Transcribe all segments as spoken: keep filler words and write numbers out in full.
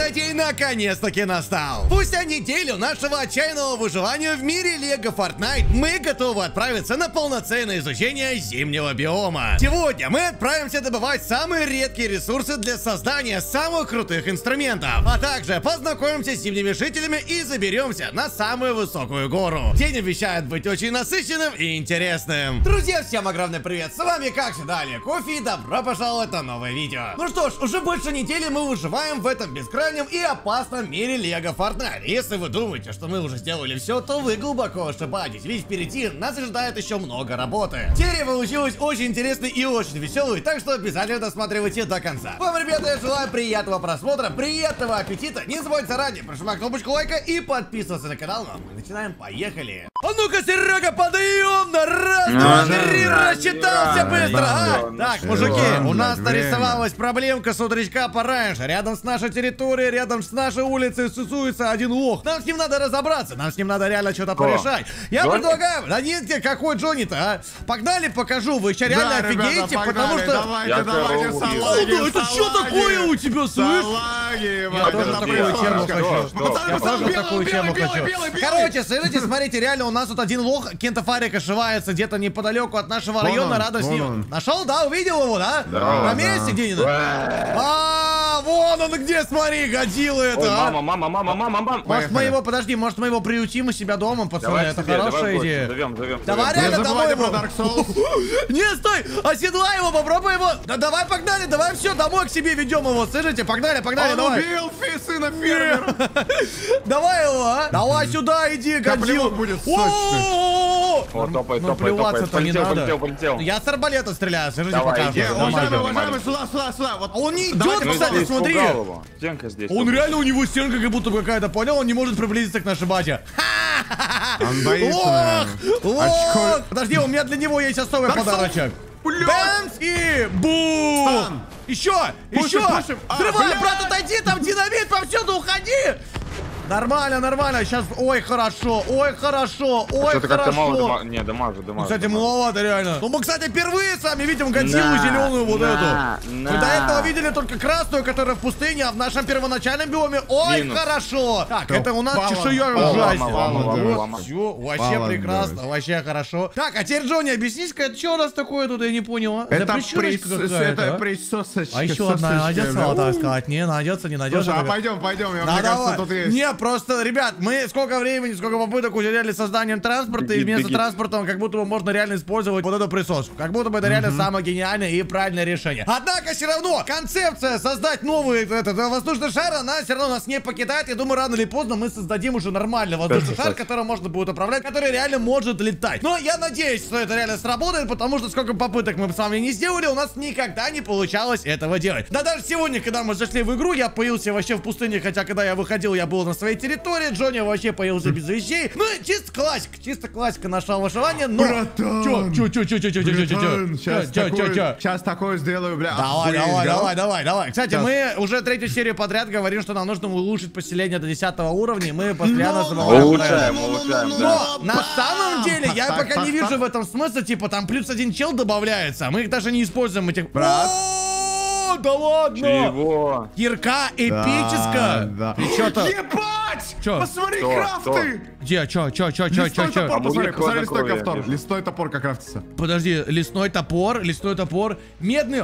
этот день наконец-таки настал. Спустя неделю нашего отчаянного выживания в мире Лего Fortnite мы готовы отправиться на полноценное изучение зимнего биома. Сегодня мы отправимся добывать самые редкие ресурсы для создания самых крутых инструментов, а также познакомимся с зимними жителями и заберемся на самую высокую гору. День обещает быть очень насыщенным и интересным. Друзья, всем огромный привет, с вами как всегда Олег Кофе и добро пожаловать на новое видео. Ну что ж, уже больше недели мы выживаем в этом бескрайнем и опасном мире Лего Fortnite. Если вы думаете, что мы уже сделали все, то вы глубоко ошибаетесь, ведь впереди нас ожидает еще много работы. Серия получилась очень интересной и очень веселой, так что обязательно досматривайте до конца. Вам, ребята, я желаю приятного просмотра, приятного аппетита. Не забудьте заранее прожимать кнопочку лайка и подписываться на канал. Ну а мы начинаем, поехали. А ну-ка, Серега, подъем на раз, два, три, рассчитался быстро, а? Так, мужики, у нас нарисовалась проблемка с утречка пораньше. Рядом с нашей территорией, рядом с нашей улицей сусуется один лох. Нам с ним надо разобраться, нам с ним надо реально что-то порешать. Я Джонни? предлагаю, да нет, какой Джонни-то, а? Погнали, покажу, вы еще реально да, офигеете, ребята, потому что... Давайте, я давайте, салаги, салаги. Это что такое у тебя, слышь? Салаги, я тоже такую тему хочу. Я тоже такую тему хочу. Короче, слышите, смотрите, реально у нас тут один лох Кента Фарик ошивается где-то неподалеку от нашего района, рядом с ним. Нашел, да? Увидел его, да? На месте где-нибудь? А, вон он где, смотри, годила это. Мама, мама, мама, мама, мама. Может мы его, подожди, может мы его приютим у себя дома, пацаны, это хорошая идея. Зовем, зовем. Давай реально домой его. Не, стой, оседлай его, попробуй его. Да давай, погнали, давай все, домой к себе ведем его, слышите, погнали, погнали, давай. Он убил сына фермера. Давай его, а. Давай сюда, иди, годил. Будет сочный. О, топает, ну, топает, топает. Полетел, полетел, полетел. Я с арбалета стреляю, скажите, Давай, пока. иди, Уважаемый, уважаемый, сюда, сюда, сюда. Вот. Он не идет, Давайте, кстати, смотри. Стенка здесь. Он реально, у него стенка как будто какая-то, понял? Он не может приблизиться к нашей базе. Он боится, лох! Лох! Очко... Подожди, у меня для него есть особый так подарочек. Бэмс и бум! Еще! Еще! Взрывай, а, брат, отойди, там динамит повсюду, уходи! Нормально, нормально, сейчас, ой, хорошо, ой, хорошо, ой, что-то как-то хорошо. мало, не, дамажу, дамажу. Кстати, маловато реально. Ну, мы, кстати, впервые с вами видим Годзиллу на, зеленую вот на, эту. на. Мы до этого видели только красную, которая в пустыне, а в нашем первоначальном биоме, ой, Минус. хорошо. Так, это у нас Пала, чешуя пала, ужасная. пала, пала, пала. Все, вообще Пала, прекрасно, да. вообще хорошо. Так, а теперь, Джонни, объясни-ка, это что у нас такое тут, я не понял, а? Это прищурочка прис... какая-то, это а? присосочка. А еще одна найдется, так сказать, не найдется, не найдется. Слушай, а пойдем, пойдем, я, Да, мне кажется, давай. тут есть. Не, просто, ребят, мы сколько времени, сколько попыток уделяли созданием транспорта, Беги, и вместо беги. транспорта как будто бы можно реально использовать вот эту присоску. Как будто бы это реально самое гениальное и правильное решение. Однако, все равно, концепция создать новый этот, воздушный шар, она все равно нас не покидает. Я думаю, рано или поздно мы создадим уже нормальный воздушный шар, которым можно будет управлять, который реально может летать. Но я надеюсь, что это реально сработает, потому что сколько попыток мы с вами не сделали, у нас никогда не получалось этого делать. Да даже сегодня, когда мы зашли в игру, я появился вообще в пустыне, хотя когда я выходил, я был на своей территории, Джонни вообще появился без вещей. Ну, чисто классика, чисто классика нашего выживания, но... Братан! Чё, чё, чё, чё, чё, чё, чё, чё, чё, Братан, сейчас чё, чё, такое, чё? сейчас такое сделаю, бля. Давай, охуеть, давай, да? давай, давай, давай. Кстати, Сейчас. мы уже третью серию подряд говорим, что нам нужно улучшить поселение до десятого уровня, и мы постоянно Но, забываем про это. Улучшаем, улучшаем, да. Но на самом деле я Так, пока так, не так, вижу так. в этом смысла, типа там плюс один чел добавляется, мы их даже не используем этих... Брат. О, да ладно! Чего? Кирка эпическая! Да, да. И чё-то... Ебать! Чё? Посмотри, Кто? крафты! Где? Чё, чё, чё, чё, чё, Лесной чё? топор, А посмотри, будет посмотри, лесной хладнокровие, топор. вижу. Лесной топор как крафтится. Подожди, лесной топор, лесной топор, медный.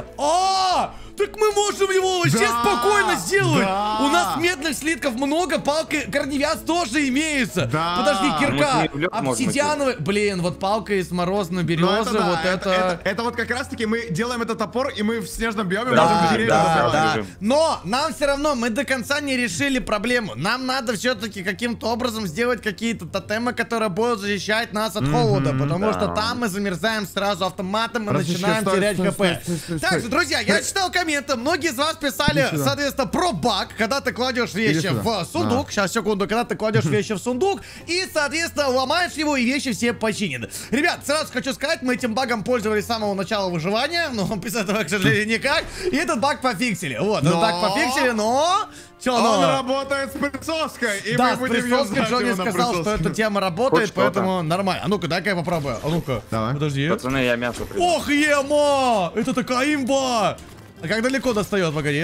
А, так мы можем его вообще Да, спокойно сделать. да. У нас медных слитков много, палка корневяз тоже имеется. Да. Подожди, Мы кирка, с ней в лёд можем обсидиановый. Блин, вот палка из морозной Ну, березы, да, вот это. это, это, это вот как раз таки мы делаем этот топор, и мы в снежном биоме Да, можем Да, деревья да, добывать. да. Режим. Но нам все равно, мы до конца не решили проблему. Нам надо все-таки каким-то образом сделать какие-то тотемы, которые будут защищать нас от холода. Потому да. что там мы замерзаем сразу автоматом и Подожди, начинаем стой, терять стой, хп. стой, стой, стой, Также, стой. друзья, я читал комменты. Многие из вас писали, Иди сюда. соответственно, про баг, когда ты кладешь вещи сюда. в сундук. Сейчас, секунду, когда ты кладешь вещи в сундук и, соответственно, ломаешь его, и вещи все починены. Ребят, сразу хочу сказать, мы этим багом пользовались с самого начала выживания, но без этого, к сожалению, никак. И этот баг пофиксили. Вот, этот Но- баг пофиксили, но... Чё, Он но... работает с присоской, и Да, мы с будем присоской юзать Джонни его на сказал, что присоске. эта тема работает, Хоть поэтому нормально. А ну-ка, дай-ка я попробую. А ну-ка. Давай. Подожди. Пацаны, я мясо привез. Ох, ема! Это такая имба! А как далеко достает, погоди?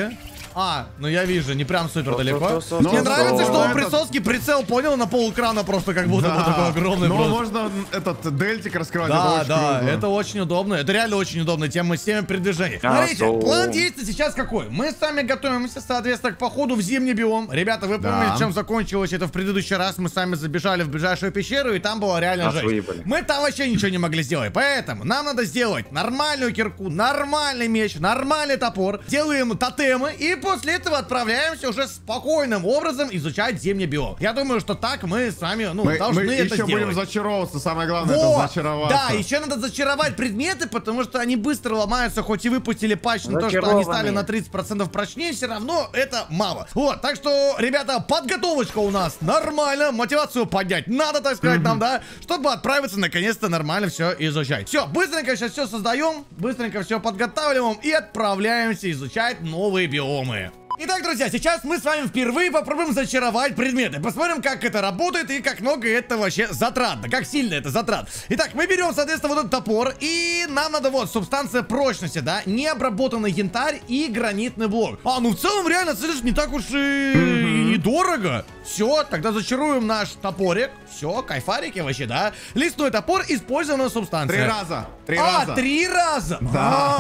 А, ну я вижу, не прям супер далеко. сто, Мне сто, нравится, сто. что у Ну, присоски прицел, понял, на пол экрана просто как будто бы такой огромный Но просто. можно этот дельтик раскрывать. Да, это очень да, круто. это очень удобно. Это реально очень удобно, тема с теми передвижений. А, Смотрите, то- план действий сейчас какой? Мы с вами готовимся, соответственно, к походу в зимний биом. Ребята, вы Да. помните, чем закончилось это в предыдущий раз? Мы сами забежали в ближайшую пещеру, и там было реально Нас жесть. выебали. Мы там вообще ничего не могли сделать. Поэтому нам надо сделать нормальную кирку, нормальный меч, нормальный топор. Делаем тотемы, и после этого отправляемся уже спокойным образом изучать зимний биом. Я думаю, что так мы с вами, ну, Мы, должны мы это еще сделать. будем зачаровываться, самое главное, Вот, это зачароваться. да, еще надо зачаровать предметы, потому что они быстро ломаются, хоть и выпустили патч на то, что они стали Зачарованные. на тридцать процентов прочнее, все равно это мало. Вот, так что, ребята, подготовочка у нас нормально, мотивацию поднять надо, так сказать, нам, да, чтобы отправиться наконец-то нормально все изучать. Все, быстренько сейчас все создаем, быстренько все подготавливаем и отправляемся изучать новые биомы. Итак, друзья, сейчас мы с вами впервые попробуем зачаровать предметы. Посмотрим, как это работает и как много это вообще затратно, как сильно это затрат. Итак, мы берем, соответственно, вот этот топор, и нам надо вот субстанция прочности, да, необработанный янтарь и гранитный блок. А, ну в целом реально, слышишь, не так уж и, и недорого. Все, тогда зачаруем наш топорик. Все, кайфарики вообще, да. Лесной топор, использованная субстанция. Три раза. Три а, раза. три раза? Да.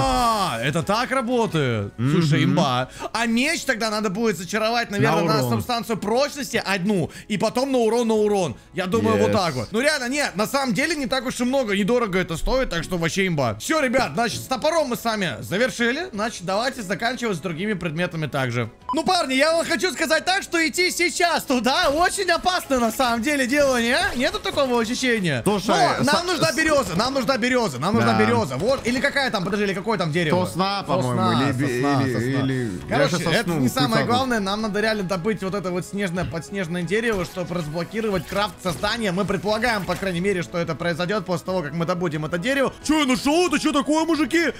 А, это так работает. Слушай, имба. А меч тогда надо будет зачаровать, наверное, На на, урон. субстанцию прочности одну, и потом на урон, на урон. Я думаю, Yes. вот так вот. Ну реально, нет, на самом деле не так уж и много, недорого это стоит, так что вообще имба. Все, ребят, значит, с топором мы с вами завершили, значит, давайте заканчивать с другими предметами также. Ну, парни, я вам хочу сказать так, что идти сейчас туда очень опасно на самом деле дело, не? Нету такого ощущения? Слушай, Но нам с- нужна с- береза, нам нужна береза, нам нужна Да. береза. Вот, или какая там, подожди, или какое там дерево? Сосна, по-моему, Сосна, или- сосна, или- сосна. или- я Короче, щас это сосну не самое прицапну. главное, нам надо реально добыть вот это вот снежное, подснежное дерево, чтобы разблокировать крафт создания. Мы предполагаем, по крайней мере, что это произойдет после того, как мы добудем это дерево. Че, я нашел? Это что такое, мужики?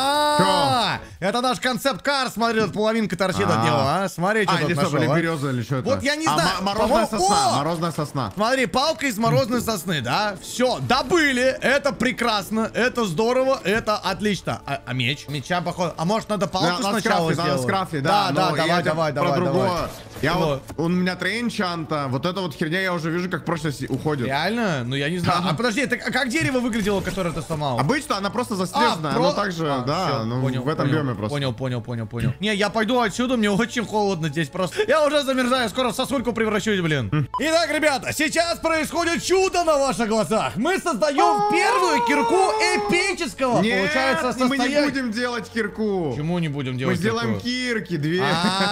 А, это наш концепт-кар, смотри, тут половинка торчит от А. него, а? Смотри, что А, тут или что, нашел, или а? береза, или что это? Вот я не А, знаю. мо- морозная По-моему- сосна, О! морозная сосна. Смотри, палка из морозной сосны, да? Все, добыли, это прекрасно, это здорово, это отлично. А, а меч? Меча, походу. А может, надо палку Да, надо сначала скрафтить, надо сделать? скрафтить, да. да. Да, но давай, я тебе давай, про давай, другое. давай. Я Вот. вот, у меня три энчанта, вот эта вот херня я уже вижу, как прочность уходит. Реально? Ну я не знаю. А подожди, это а как дерево выглядело, которое ты сломал? Обычно она просто заснеженная, про- оно также, А, да, всё, ну понял, в этом понял, биоме просто. Понял, понял, понял, понял. Не, я пойду отсюда, мне очень холодно здесь просто. Я уже замерзаю, скоро в сосульку превращусь, блин. Итак, ребята, сейчас происходит чудо на ваших глазах. Мы создаем первую кирку эпического, Нет, получается, мы не состояния. будем делать кирку. Почему не будем Мы делать сделаем кирку? кирки, две.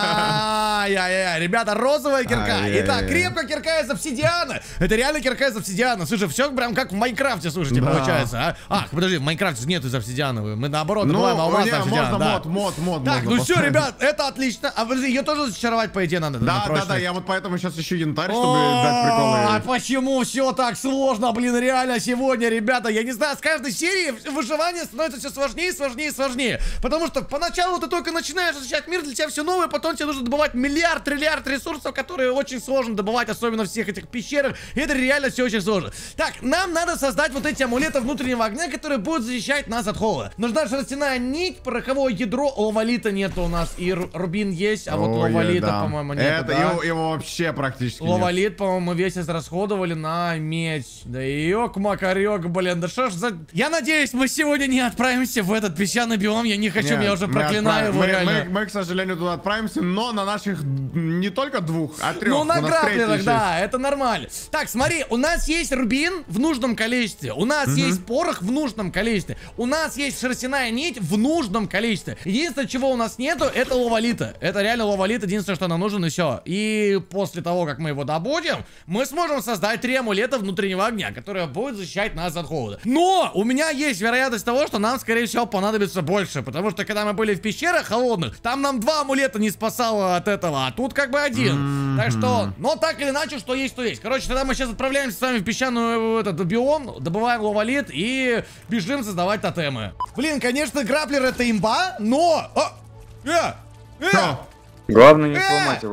Ай-яй-яй, ребята, розовая кирка. Ай-яй-яй. Итак, крепкая кирка из обсидиана. Это реально кирка из обсидиана. Слушай, все прям как в Майнкрафте, слушайте, Да. получается, а? Ах, подожди, в Майнкрафте нет из обсидиана. Мы наоборот Ну, добываем алмаз не, на обсидиан, можно да. мод, мод, мод. Так, можно ну все, поставить. ребят, это отлично. А подожди, ее тоже зачаровать, по идее, надо. на Да, да, прочность. да, я вот поэтому сейчас ищу янтарь, чтобы О, дать А приколы. почему все так сложно, блин, реально сегодня, ребята? Я не знаю, с каждой серии выживание становится все сложнее, сложнее, сложнее. Потому что поначалу ты только начинаешь изучать мир, для тебя все новое, потом тебе нужно добывать миллиард, триллиард ресурсов, которые очень сложно добывать, особенно в всех этих пещерах. И это реально все очень сложно. Так, нам надо создать вот эти амулеты внутреннего огня, которые будут защищать нас от холода. Нужна шерстяная нить, пороховое ядро, лавалита нет у нас, и ру- рубин есть, а вот Ой, лавалита, да. по-моему, нет. Это его, его вообще практически нет. Лавалит, по-моему, весь израсходовали на меч. Да ёк-макарёк, блин, да что ж за... Я надеюсь, мы сегодня не отправимся в этот песчаный биом. Я не хочу, Нет, я уже мы проклинаю отправим- его мы, реально. мы, мы, к сожалению, туда отправимся, но на наших не только двух, а трех. Ну, У на нас граблерах, третий да, это нормально. Так, смотри, у нас есть рубин в нужном количестве. У нас есть порох в нужном количестве. У нас есть шерстяная нить в нужном количестве. Единственное, чего у нас нету, это лавалита. Это реально лавалит, единственное, что нам нужен, и все. И после того, как мы его добудем, мы сможем создать три амулета внутреннего огня, которые будут защищать нас от холода. Но у меня есть вероятность того, что нам, скорее всего, понадобится больше. Потому что, когда мы были в пещерах холодных, там нам два амулета не спасало от этого, а тут как бы один. Так что, но так или иначе, что есть, то есть. Короче, тогда мы сейчас отправляемся с вами в песчаную этот биом, добываем лавалит и бежим создавать тотемы. Блин, конечно, граплер это имба, но... А! Э! Э! Что? Главное не Э! сломать его.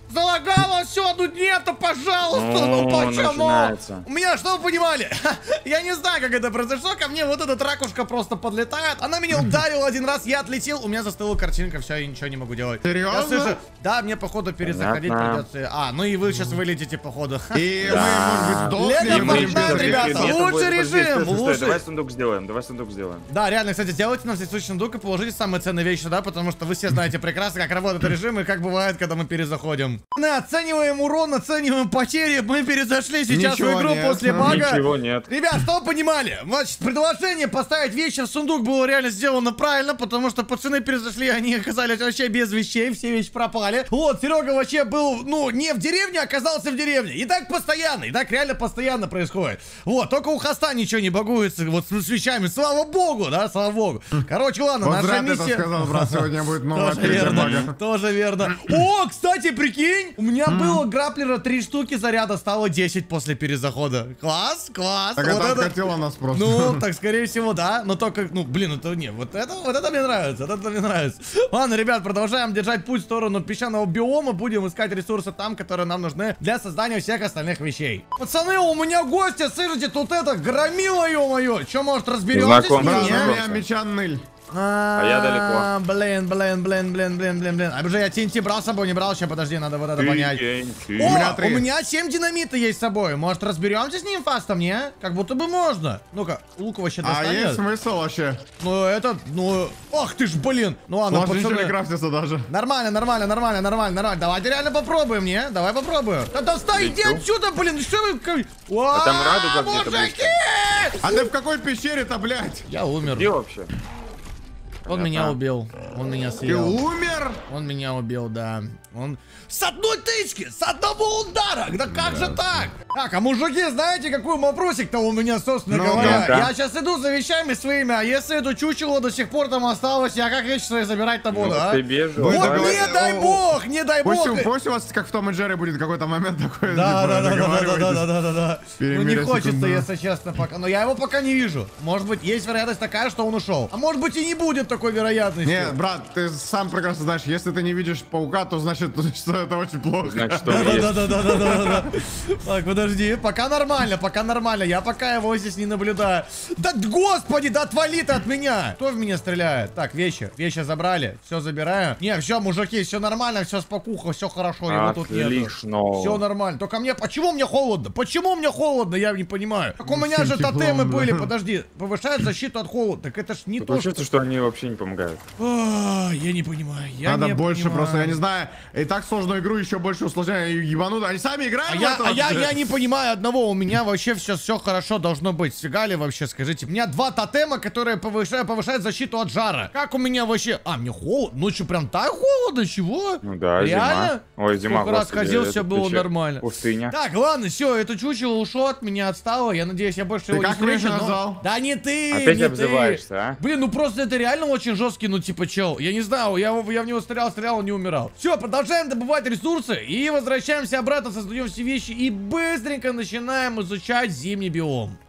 Залагало все, ну нету, пожалуйста, ну, Ну, почему? начинается. У меня, что вы понимали? Я не знаю, как это произошло, ко мне вот эта ракушка просто подлетает. Она меня ударила один раз, я отлетел, у меня застыла картинка, все, я ничего не могу делать. Серьезно? Я слышу, да, мне походу перезаходить Понятно. придется. А, ну и вы сейчас вылетите походу. И Да. мы, может быть, Лего сдохнем. и будем Fortnite, бежать. ребята, Нет, лучший подожди, режим, стой, стой, лучший. Давай сундук сделаем, давай сундук сделаем. Да, реально, кстати, сделайте нам здесь сундук и положите самые ценные вещи сюда, потому что вы все знаете прекрасно, как работает режим и как бывает, когда мы перезаходим. Мы оцениваем урон, оцениваем потери, мы перезашли сейчас Ничего в игру нет. после бага. Ничего нет. Ребят, что вы понимали? Значит, предложение поставить вещи в сундук было реально сделано правильно, потому что пацаны перезашли, они оказались вообще без вещей, все вещи пропали. Вот, Серега вообще был, ну, не в деревне, оказался в деревне. И так постоянно, и так реально постоянно происходит. Вот, только у Хоста ничего не багуется, вот с вещами, слава богу, да, слава богу. Короче, ладно, Вот наша зря ты это миссия... сказал, брат, сегодня будет новая Тоже третья верно, бага. тоже верно. О, кстати, прикинь, у меня было граплера три штуки, заряда стало десять после перезахода. Класс, класс. Так Вот это это- откатило нас просто. Ну, так скорее всего, да. Но только, ну, блин, это не, вот это, вот это мне нравится, вот это мне нравится. Ладно, ребят, продолжаем держать путь в сторону песчаного биома, будем искать ресурсы там, которые нам нужны для создания всех остальных вещей. Пацаны, у меня гости, слышите, тут это громило, ё-моё. Чё, может, разберетесь Знаком, с Да, ним, да, не? на знаком. меня меча ныль. А я далеко. Блин, блин, блин, блин, блин, блин, блин. А уже я ТНТ брал с собой, не брал, сейчас подожди, надо вот это понять. Ты- О, У меня три. у меня семь динамита есть с собой. Может, разберемся с ним фастом, не? Как будто бы можно. Ну-ка, лук вообще А есть достанет. смысл вообще? Ну, это, ну... Ах ты ж, блин. Ну ладно, Может, ничего не пацаны. крафтится даже. Нормально, нормально, нормально, нормально, нормально. Давайте реально попробуем, не? Давай попробуем. Да достань, иди Лечу. отсюда, блин, что вы... как- А там Уа, радуга где-то мужики! А ты в какой пещере-то, блядь? Я умер. Где вообще? Он меня убил. Он меня Ты съел. умер? Он меня убил, да. Он... С одной тычки, с одного удара! Да как же так? Так, а мужики, знаете, какой вопросик-то у меня, собственно Ну, говоря? ну-ка. Я сейчас иду за вещами своими, а если это чучело до сих пор там осталось, я как вещи свои забирать-то буду, Ну, а? ты бежишь. Вы Вот договор- не дай О, о, бог, не дай Пусть, бог! у- пусть у вас, как в Том и Джерри, будет какой-то момент такой, Да, типа, да, да, да, да, да, договаривайтесь. да, да, да, да. Ну не Перемирие хочется, секундное. если честно, пока. Но я его пока не вижу. Может быть, есть вероятность такая, что он ушел. А может быть и не будет такой вероятности. Не, брат, ты сам прекрасно знаешь, если ты не видишь паука, то значит, что это очень плохо. Значит, что Да, он да, есть. да, да, да, да, да, да. Так, подожди, пока нормально, пока нормально. Я пока его здесь не наблюдаю. Да господи, да отвали ты от меня! Кто в меня стреляет? Так, вещи, вещи забрали, все забираю. Не, все, мужики, все нормально, все спокуха, все хорошо, его тут нет. Отлично. Все нормально. Только мне, почему мне холодно? Почему мне холодно? Я не понимаю. Так у меня же Всем теплом, тотемы да. были, подожди. Повышает защиту от холода. Так это ж не то, что... Получается, что они вообще не помогают. А, я не понимаю. Я Надо не больше понимаю. просто, я не знаю, и так сложную игру еще больше усложняют, ебануто. Они сами играют А в я, это а я, вообще? я не понимаю одного, у меня вообще все, все хорошо должно быть. Фига ли вообще, скажите? У меня два тотема, которые повышают, повышают защиту от жара. Как у меня вообще? А, мне холодно? Ну что, прям так холодно? Чего? Ну да, Реально? зима. Ой, зима, Сколько раз господи, ходил, это все ты было че? нормально. Пустыня. Так, ладно, все, это чучело ушло от меня, отстало. Я надеюсь, я больше Ты его как не меня встречу. но- назвал? Да не ты, Опять не обзываешься, ты. а? Блин, ну просто это реально очень жесткий, ну типа чел. Я не знаю, я, его- я в него стрелял, стрелял, он не умирал. Все, продолжаем добывать ресурсы и возвращаемся обратно, создаем все вещи и быстренько начинаем изучать зимний биом.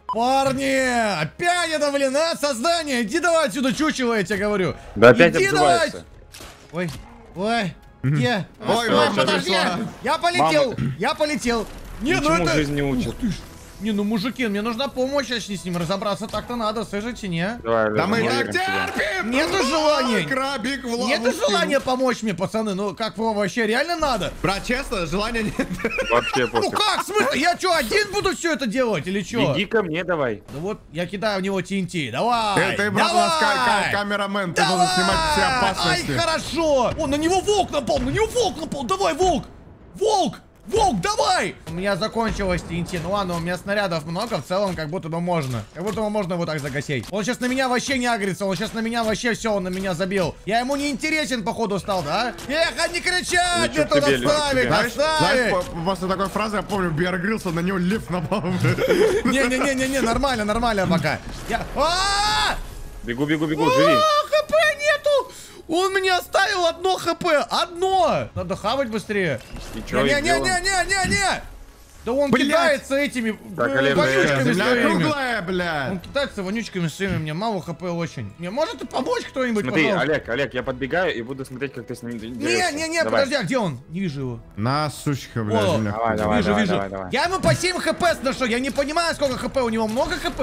Парни, опять это, блин, а, создание, иди давай отсюда, чучело, я тебе говорю. Да опять Иди давай. обзываешься. Ой, ой, где? Ой, Ой, мама подожди, пришла. я полетел, я полетел. Не, ну Ничему это... жизнь не учит. Ух ты ж. Не, ну мужики, мне нужна помощь, если с ним разобраться так-то надо, слышите, не? Давай, Да Лёша, мы мы так верим в тебя. терпим! Нету Ой, желания. Крабик в Нету ловушку. желания помочь мне, пацаны, ну как вам вообще реально надо? Брат, честно, желания нет. Вообще Ну пофиг. как, в смысле, я что, один буду все это делать или что? Беги ко мне давай. Ну вот, я кидаю в него ТНТ, давай, Ты, ты, брат, у нас ка- давай! ка- камерамен, ты Давай! должен снимать все Ай, опасности. хорошо! О, на него волк напал, на него волк напал, давай, волк! Волк! Волк, давай! У меня закончилось ТНТ, ну ладно, у меня снарядов много, в целом как будто бы можно. Как будто бы можно вот так загасить. Он сейчас на меня вообще не агрится, он сейчас на меня вообще все, он на меня забил. Я ему не интересен, походу, стал, да? Эх, а не кричать, Лечу мне к туда тебе, лечу к ставить, тебе. Знаешь, знаешь, оставить! по- после такой фразы я помню, Беар Гриллса, на него лев напал. Не-не-не-не, нормально, нормально пока. Я... А! Бегу, бегу, бегу, живи. А, ХП нету! Он мне оставил одно ХП! Одно! Надо хавать быстрее. И чё, и делаем? Не-не-не-не-не-не! Да он Блядь. кидается этими Так, э, Олег, вонючками Земля своими. круглая, блядь. Он кидается вонючками своими, мне мало хп очень. Мне может помочь кто-нибудь, Смотри, пожалуйста? Олег, Олег, я подбегаю и буду смотреть, как ты с ним Не, дерешься. не, не, Давай. подожди, а где он? Не вижу его. На, сучка, блядь, О, земля. Давай, давай, вижу, давай, вижу. давай, давай. Я ему по семь хп сношу, я не понимаю, сколько хп у него. Много хп?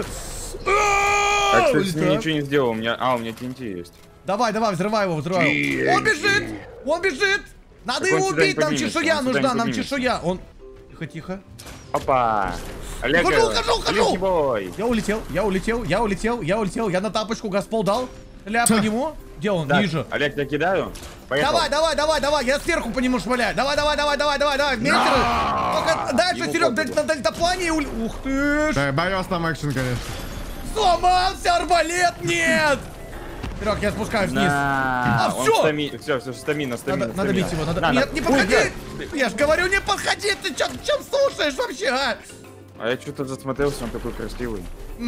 Я, кстати, с ним Так. ничего не сделал, у меня... А, у меня ТНТ есть. Давай, давай, взрывай его, взрывай его. Он бежит! Он бежит! Надо Так его он сюда не убить, нам поднимется, чешуя он сюда нужна, не нам поднимется. чешуя. Он... Тихо, тихо. Опа! Олег, Ухожу, ухожу, ухожу! бой. Я улетел, я улетел, я улетел, я улетел. Я на тапочку газпол дал. Ля по нему. Где он? Так, Ниже. Олег, я кидаю. Поехал. Давай, давай, давай, давай, я сверху по нему шмаляю. Давай, давай, давай, давай, давай, давай. Вместе. Только дальше, Ему Серег, пофигу. на дельтаплане и ули... Ух ты ж. Да, боюсь там экшен, конечно. Сломался арбалет, нет! Серег, я спускаюсь вниз. На. А, Он всё! стами- Все, все, стамина, стамина, Надо, надо стамина. бить его, надо... На, Нет, на. не Ой, подходи! блядь. Я ж говорю, не подходи! Ты чё, чем слушаешь вообще, а? А я что-то засмотрелся, он такой красивый.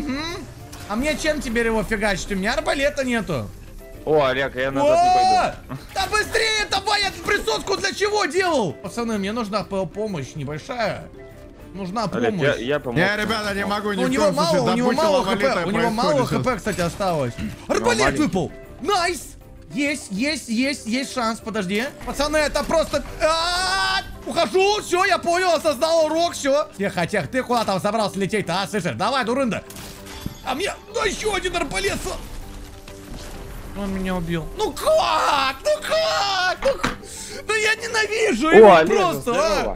А мне чем теперь его фигачить? У меня арбалета нету. О, Олег, я назад не О! пойду. Да быстрее, давай, я присоску для чего делал? Пацаны, мне нужна п- помощь небольшая. Нужна Олег, я, помощь. я помог. Я, ребята, не могу ни У в него коем мало, случае у него добыча мало лавалита хп, у него мало происходит хп, сейчас. кстати, осталось. Арбалет маленький. выпал. Найс. Есть, есть, есть, есть шанс, подожди. Пацаны, это просто... А-а-а! Ухожу, все, я понял, осознал урок, все. Тихо, тихо, ты куда там собрался лететь-то, а, слышишь? Давай, дурында. А мне... Ну, еще один арбалет. Он меня убил. Ну как? Ну как? Ну, х- ну я ненавижу О, его Олег, просто, здорово.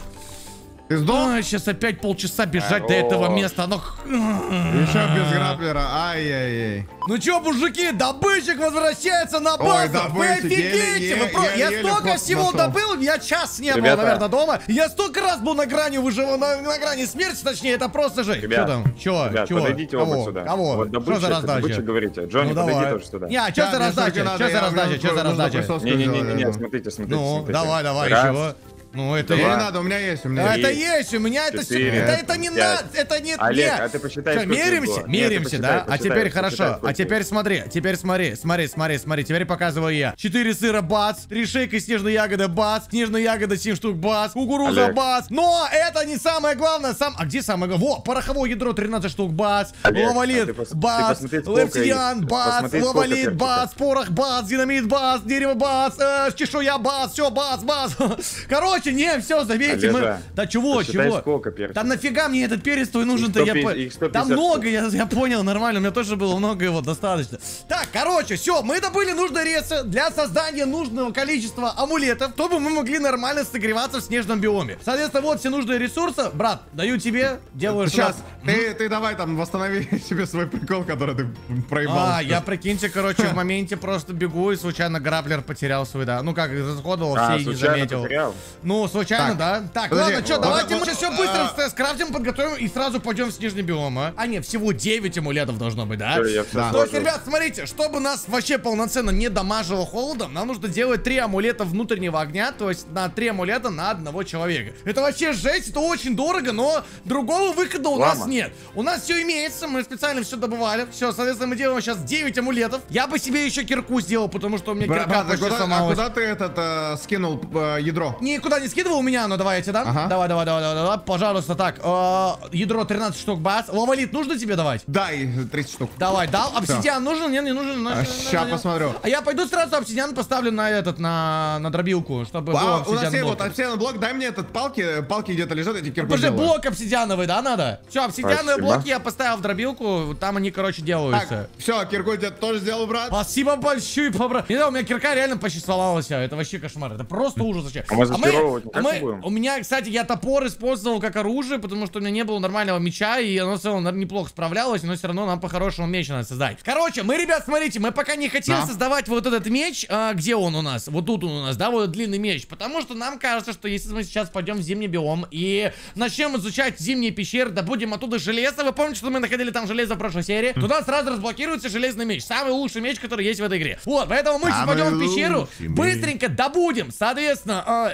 Ты сдох? а. Сейчас опять полчаса бежать до Хорош. этого места. Ну, х- Еще без грапплера. Ай-яй-яй. ну чё, мужики, добытчик возвращается на базу. Ой, Вы добытчик, офигеете! еле- Вы про- еле- Я еле столько вход всего нашел. добыл, я час не был, Ребята. наверное, дома. Я столько раз был на грани выжива, на, на грани смерти, точнее, это просто же. Ребят, Чё там? Чё? Ребят, Чё? подойдите Кого? оба сюда. Кого? Вот Что добыча, за это раздача? добыча, говорите. Джонни, Ну подойди давай. тоже сюда. Не, а чё Щас, за мне раздача? столько надо, Чё за я раздача? уже Чё за нужно раздача? присоску Не-не-не, сделать. смотрите, смотрите. Ну, смотрите. давай, давай, Раз, чего? Ну, это... Мне Два. не надо, у меня есть, у меня Да, есть. это есть, у меня это все. четыре, Да это не пять. надо, это не... Олег, не. а ты посчитай, Всё, сколько их меримся, было. Нет, ты меримся, посчитай, да? А посчитай, теперь посчитай, хорошо, сколько а теперь их. смотри, теперь смотри, смотри, смотри, смотри, теперь показываю я. Четыре сыра, бац, три шейка снежной ягоды, бац, снежная ягода, семь штук, бац, кукуруза, Олег. бац. Но это не самое главное, сам... А где самое главное? Во, пороховое ядро, тринадцать штук, бац, Олег, а лавалит, ты пос- ты бац, посмотри, сколько лепсидиан, их. бац, Посмотри, сколько лавалит, перчиков. бац, порох, бац, динамит, бац, дерево, бац, э, чешуя, бац, все, бац, бац. Короче, не, все, заметьте, мы... Олежа, Да чего, посчитай, чего? сколько перцев. Да нафига мне этот перец твой нужен-то? Их Я сто по- пятьдесят их сто Да пятьдесят много, я, я понял, нормально, у меня тоже было много его, достаточно. Так, короче, все, мы добыли нужные рельсы для создания нужного количества амулетов, чтобы мы могли нормально согреваться в снежном биоме. Соответственно, вот все нужные ресурсы. Брат, даю тебе, делаю Сейчас, что- ты, ты давай там восстанови себе свой прикол, который ты проебал. А, я, прикиньте, короче, в моменте просто бегу и случайно граплер потерял свой, да. Ну как, расходовал А, все и не случайно заметил. потерял? Ну, случайно, Так, да. Так, подожди, ладно, что, вот- давайте вот- мы сейчас все а- быстро скрафтим, подготовим и сразу пойдем в снежный биом, а? А нет, всего девять амулетов должно быть, да? Всё, я всё Да. То есть, сложил. ребят, смотрите, чтобы нас вообще полноценно не дамажило холодом, нам нужно делать три амулета внутреннего огня, то есть на три амулета на одного человека. Это вообще жесть, это очень дорого, но другого выхода у нас Лама. нет. У нас все имеется, мы специально все добывали. Все, соответственно, мы делаем сейчас девять амулетов. Я бы себе еще кирку сделал, потому что у меня Брат, кирка а почти куда, а сломалась. куда ты этот э, скинул э, ядро? Никуда не скидывал у меня, но давайте, да? Ага. Давай, давай, давай, давай, давай, пожалуйста, так. э, ядро тринадцать штук, бац. Лавалит нужно тебе давать? Дай тридцать штук. Давай, дал. Обсидиан нужен? Нет, не нужен. А, ща посмотрю. А я пойду сразу обсидиан поставлю на этот, на, на дробилку, чтобы был А, у нас обсидиан есть блок. вот обсидиан блок, дай мне этот палки, палки где-то лежат, эти кирку Подожди, сделаю. блок обсидиановый, да, надо? Все, обсидиановые Спасибо. блоки я поставил в дробилку, там они, короче, делаются. Так, все, кирку тебе тоже сделал, брат. Спасибо большое, побрат. Не знаю, у меня кирка реально почти сломалась. Это вообще кошмар. Это просто ужас вообще. А мы зачаровывать а никак мы- не будем? У меня, кстати, я топор использовал как оружие, потому что у меня не было нормального меча, и оно в целом наверное, неплохо справлялось, но все равно нам по-хорошему меч надо создать. Короче, мы, ребят, смотрите, мы пока не хотим Да. создавать вот этот меч. А, где он у нас? Вот тут он у нас, да, вот этот длинный меч. Потому что нам кажется, что если мы сейчас пойдем в зимний биом и начнем изучать зимние пещеры, добудем оттуда железо. Вы помните, что мы находили там железо в прошлой серии? Туда сразу разблокируется железный меч. Самый лучший меч, который есть в этой игре. Вот, поэтому мы сейчас Самый пойдем в пещеру, лучший меч. быстренько добудем, соответственно, э, железо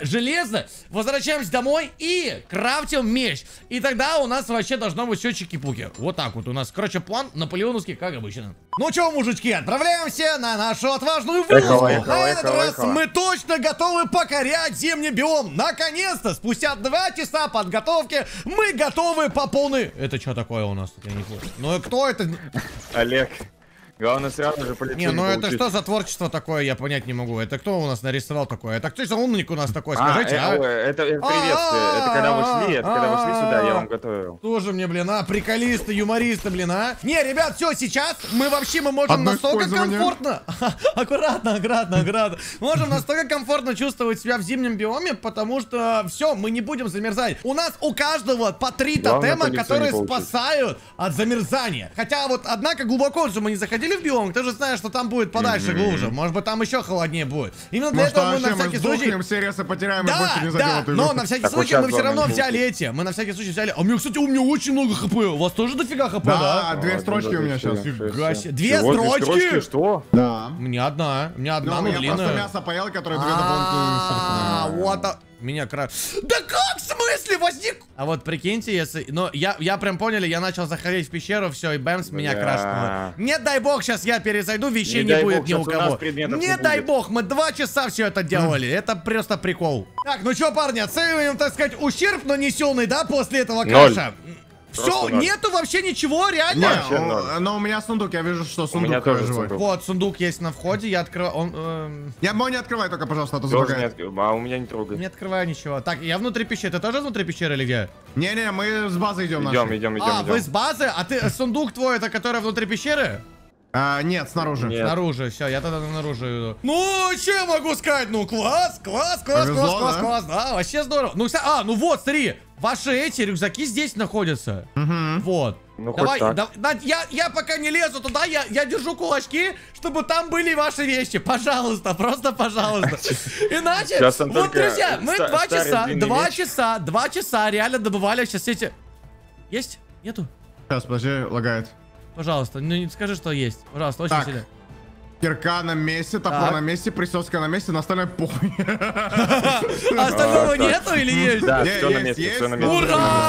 Наконец-то возвращаемся домой и крафтим меч. И тогда у нас вообще должно быть все чики-пуки. Вот так вот у нас, короче, план наполеоновский, как обычно. Ну чё, мужички, отправляемся на нашу отважную вылазку. На этот раз мы точно готовы покорять зимний биом. Наконец-то, спустя два часа подготовки, мы готовы по полной... Это что такое у нас? Я не понял. Ну и кто это? Олег. Главное, сразу же полетели. Не, ну это что за творчество такое, я понять не могу. Это кто у нас нарисовал такое? Это кто за умник у нас такой, скажите, а? а? Это, это приветствие. Это когда вы шли, это когда вы шли сюда, я вам готовил. Тоже мне, блин, а, приколисты, юмористы, блин, а. Не, ребят, все, сейчас мы вообще, мы можем Одно настолько комфортно, аккуратно, аккуратно, аккуратно, можем настолько комфортно чувствовать себя в зимнем биоме, потому что все, мы не будем замерзать. У нас у каждого по три тотема, которые спасают от замерзания. Хотя вот, однако, глубоко же мы не заходили в биом, ты же знаешь, что там будет подальше mm-hmm. глубже. Может быть, там еще холоднее будет. Именно для Может, этого мы на всякий мы случай... сдохнем, все ресы потеряем да, и больше не да, зайдем. но на всякий так случай вот мы все равно главное, взяли эти. Мы на всякий случай взяли... А у меня, кстати, у меня очень много хп. У вас тоже дофига хп, да? Да, две О, строчки у меня сейчас. Фига себе. Две Чего, две строчки? строчки? Что? Да. У меня одна. У меня одна, Ну, ну я просто длинная. мясо поел, которое две А, дополнительные. вот а- меня кра... Да как, в смысле, возник? А вот прикиньте, если... Но я, я прям поняли, я начал заходить в пещеру, все, и бэмс, меня Бля. крашнуло. Не дай бог, сейчас я перезайду, вещей Не не дай будет бог, ни у щас у нас кого. предметов Не не дай будет. бог, мы два часа все это делали. Это просто прикол. Так, ну что, парни, оцениваем, так сказать, ущерб нанесенный, да, после этого Ноль. каша? Все, Просто ноль. нету вообще ничего, Не, реально? Вообще ноль. у- но у меня сундук, я вижу, что У меня сундук тоже живой. сундук. Вот, сундук есть на входе, я открываю... Он, эм, Я мой не открывай только, пожалуйста, а то Тоже не забегает. открыл. А у меня не трогай. не открываю ничего. Так, я внутри пещеры. Ты тоже внутри пещеры или где? Не-не, мы с базы идем Идем, нашей. идем, идем, А, идем. вы с базы? А ты сундук твой, это который внутри пещеры? А, нет, снаружи. Нет. Снаружи, все, я тогда наружу иду. Ну, что я могу сказать? Ну, класс, класс, класс, Повезло, класс, класс, да? класс, да, вообще здорово. Ну, кстати, а, ну вот, смотри, ваши эти рюкзаки здесь находятся. Угу. Вот. Ну, хоть Давай, так. да- да, я, я пока не лезу туда, я, я держу кулачки, чтобы там были ваши вещи. Пожалуйста, просто пожалуйста. Иначе, Сейчас там вот, только друзья, мы ста- два старый часа, длинный два меч. часа, два часа реально добывали сейчас эти... Есть? Нету? Сейчас, подожди, лагает. Пожалуйста, ну не скажи, что есть. Пожалуйста, очень Так. сильно. Кирка на месте, топор Так. на месте, присоска на месте, на остальное похуй. А остального так. нету или есть? Да, Не, все на есть, месте, есть, все на но- месте.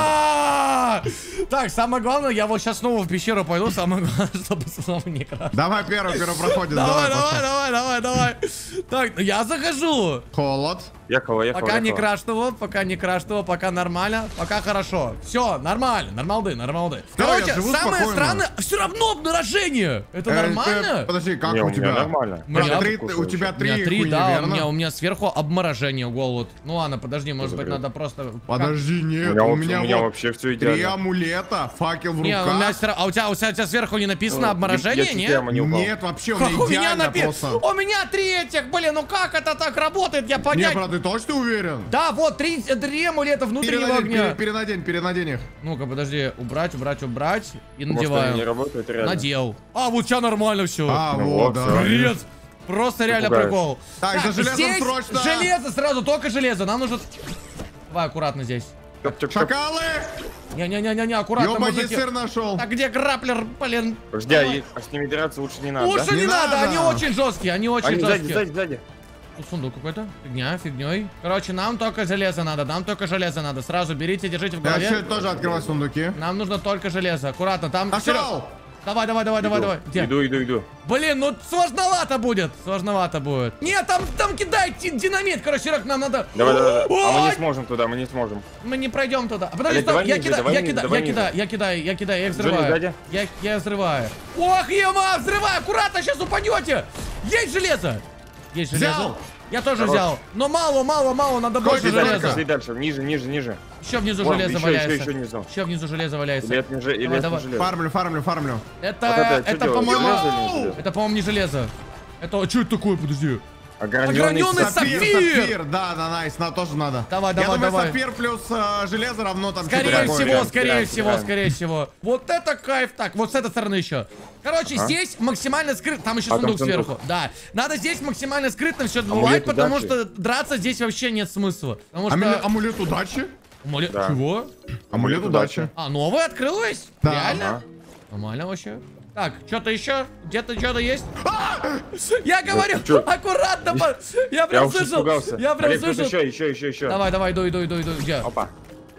Ура! Так, самое главное, я вот сейчас снова в пещеру пойду, самое главное, чтобы снова не красить. Давай первый, первый проходит. Давай, давай, пошел. давай, давай, давай. Так, ну я захожу. Холод. Ехала, ехала, Пока не ехала. крашного, пока не крашного, пока нормально, пока хорошо. Все, нормально, нормалды, нормалды. Да, Короче, я живу самое спокойно. странное, все равно обнарожение. Это Э, нормально? ты- Подожди, как Не, у у меня тебя? нормально. У меня- А, три- у тебя У меня три три, хуйни, да, у верно? меня, у меня сверху обморожение, голод. Ну ладно, подожди, может быть, бред? надо просто... Подожди, У нет, меня, у вообще- меня у меня вот вообще все три идеально. амулета, факел в Не, у меня руках. всё равно- а у тебя, у тебя, у тебя сверху не написано Ну, обморожение, я нет? система не упал. Нет, вообще, у Как меня у меня идеально написано? просто. У меня три этих, блин, ну как это так работает, я Не, понять... брат, ты точно уверен? Да, вот, три, три амулета внутреннего Перенадень, огня. пере- перенадень, перенадень их. Ну-ка, подожди, убрать, убрать, убрать. И Может, они не надеваю. работают реально. Надел. А, вот сейчас нормально все. А, Ну вот, вот, да. всё. Бред. Просто реально пугаешь. прикол. Так, за железом здесь срочно. железо сразу, только железо. Нам нужно... Давай, аккуратно здесь. Чоп-чоп-чоп. Шакалы! Не-не-не-не, аккуратно, Ёбаный мужики. сыр нашел. Так, где граплер, блин? Подожди, а и- а с ними драться лучше не надо, Лучше да? не Не надо, надо. они очень жесткие, они очень Они сзади, жесткие. сзади, сзади. Тут сундук какой-то. Фигня, фигней. Короче, нам только железо надо, нам только железо надо. Сразу берите, держите в Я голове. еще тоже открываю сундуки. Нам нужно только железо. Аккуратно, там... Нашел! Давай, давай, давай, давай, давай. Где? Иду, иду, иду. Блин, ну сложновато будет. Сложновато будет. Нет, там, там кидай ди- динамит. Короче, Серег, нам надо... Давай, давай, давай. А мы Ой! не сможем туда, мы не сможем. Мы не пройдем туда. А подожди, Олег, стоп, давай я ниже, кидаю, давай я ниже, кидаю, давай я ниже. кидаю, я кидаю, я кидаю, я их Джонни, взрываю. сзади. Я, я их взрываю. Ох, ема, взрываю, аккуратно, сейчас упадете. Есть железо. Есть железо. Взял. Я тоже Хорош. взял. Но мало, мало, мало, надо больше Сколько, Пошли сколько? дальше, железа. пошли дальше, ниже, ниже, ниже. Еще внизу Вон, железо еще, валяется. еще, еще внизу. Еще внизу железо валяется. Или это не же- или Давай, это не давай. железо? Фармлю, фармлю, фармлю. Это, Вот это, что это, делать, по-моему... железо или не железо? Это, по-моему, не железо. Это, что это такое, подожди? Ограненный Ограненный сап- сапфир. Сапфир, сапфир, да, да, найс, на тоже надо. Давай, Я давай, думаю, давай. сапфир плюс э, железо равно там Скорее что-то такое. всего, Прям, скорее прям, всего, прям. скорее всего. Вот это кайф. Так, вот с этой стороны еще. Короче, Ага. здесь максимально скрыт. Там еще А, там сундук сундук. сверху. Да. Надо здесь максимально скрытно все Амулет добывать, потому удачи. что драться здесь вообще нет смысла. Потому Амулет, что... амулет удачи? Амулет- Да. Чего? Амулет удачи. А, новая открылась? Да. Реально? Ага. Нормально вообще. Так, что-то еще? Где-то что-то есть? Я говорю, Чё? аккуратно. по- Я Я прям уж слышал. испугался. Я прям Олег, тут слышал. еще, еще, еще, еще. Давай, давай, дуй, дуй, дуй, дуй. Где? Опа.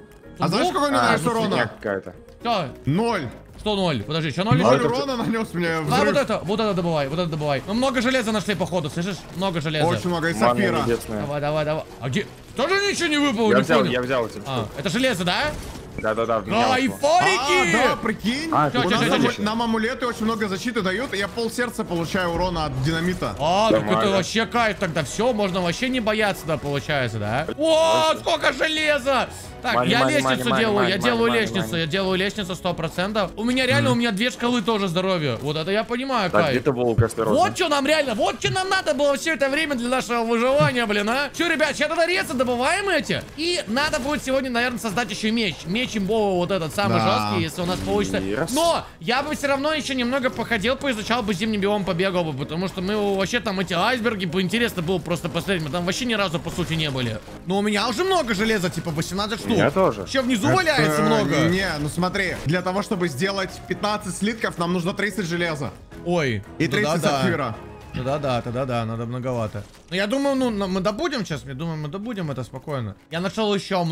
А знаешь, Тут какой у меня А, нанес тут фигня урона? какая-то. Что? Ноль. Что ноль? Подожди, что ноль? Ноль это- урона нанес мне А вот взрыв. это, вот это добывай, вот это добывай. Мы много железа нашли, походу, слышишь? Много железа. Очень много. И Манна сапфира. небесная. Давай, давай, давай. А где? Тоже ничего не выпало, Я не взял, понял. я взял эти. А, это железо, да? Да-да-да, в меня Ай, ушло. А, форики! да, прикинь. А, У ты нас чё, чё, нам- чё? нам амулеты очень много защиты дают, и я пол сердца получаю урона от динамита. А, так это Нормально. вообще кайф тогда. Все, можно вообще не бояться, да, получается, да? О, сколько железа! Так, Мани, я мани, лестницу мани, делаю, мани, я мани, делаю мани, лестницу, мани. я делаю лестницу сто процентов. У меня реально, у меня две шкалы тоже здоровья. Вот это я понимаю, Так, кайф. где-то волк, осторожно. Вот что нам реально, вот что нам надо было все это время для нашего выживания, блин, а? Че, ребят, сейчас тогда ресы добываем эти. И надо будет сегодня, наверное, создать еще меч. Меч имбовый вот этот, самый Да. жесткий, если у нас получится. Yes. Но я бы все равно еще немного походил, поизучал бы зимний биом, побегал бы, потому что мы вообще там эти айсберги, поинтересно было просто посмотреть. Мы там вообще ни разу, по сути, не были. Но у меня уже много железа, типа восемнадцать штук. Я тоже. Еще внизу валяется Э, много. Не, ну смотри, для того, чтобы сделать пятнадцать слитков, нам нужно тридцать железа. Ой. И ну тридцать да-да. сапфира. Да-да, да-да, надо многовато. Но я думаю, ну, на- мы добудем сейчас, я думаю, мы добудем это спокойно. Я нашел еще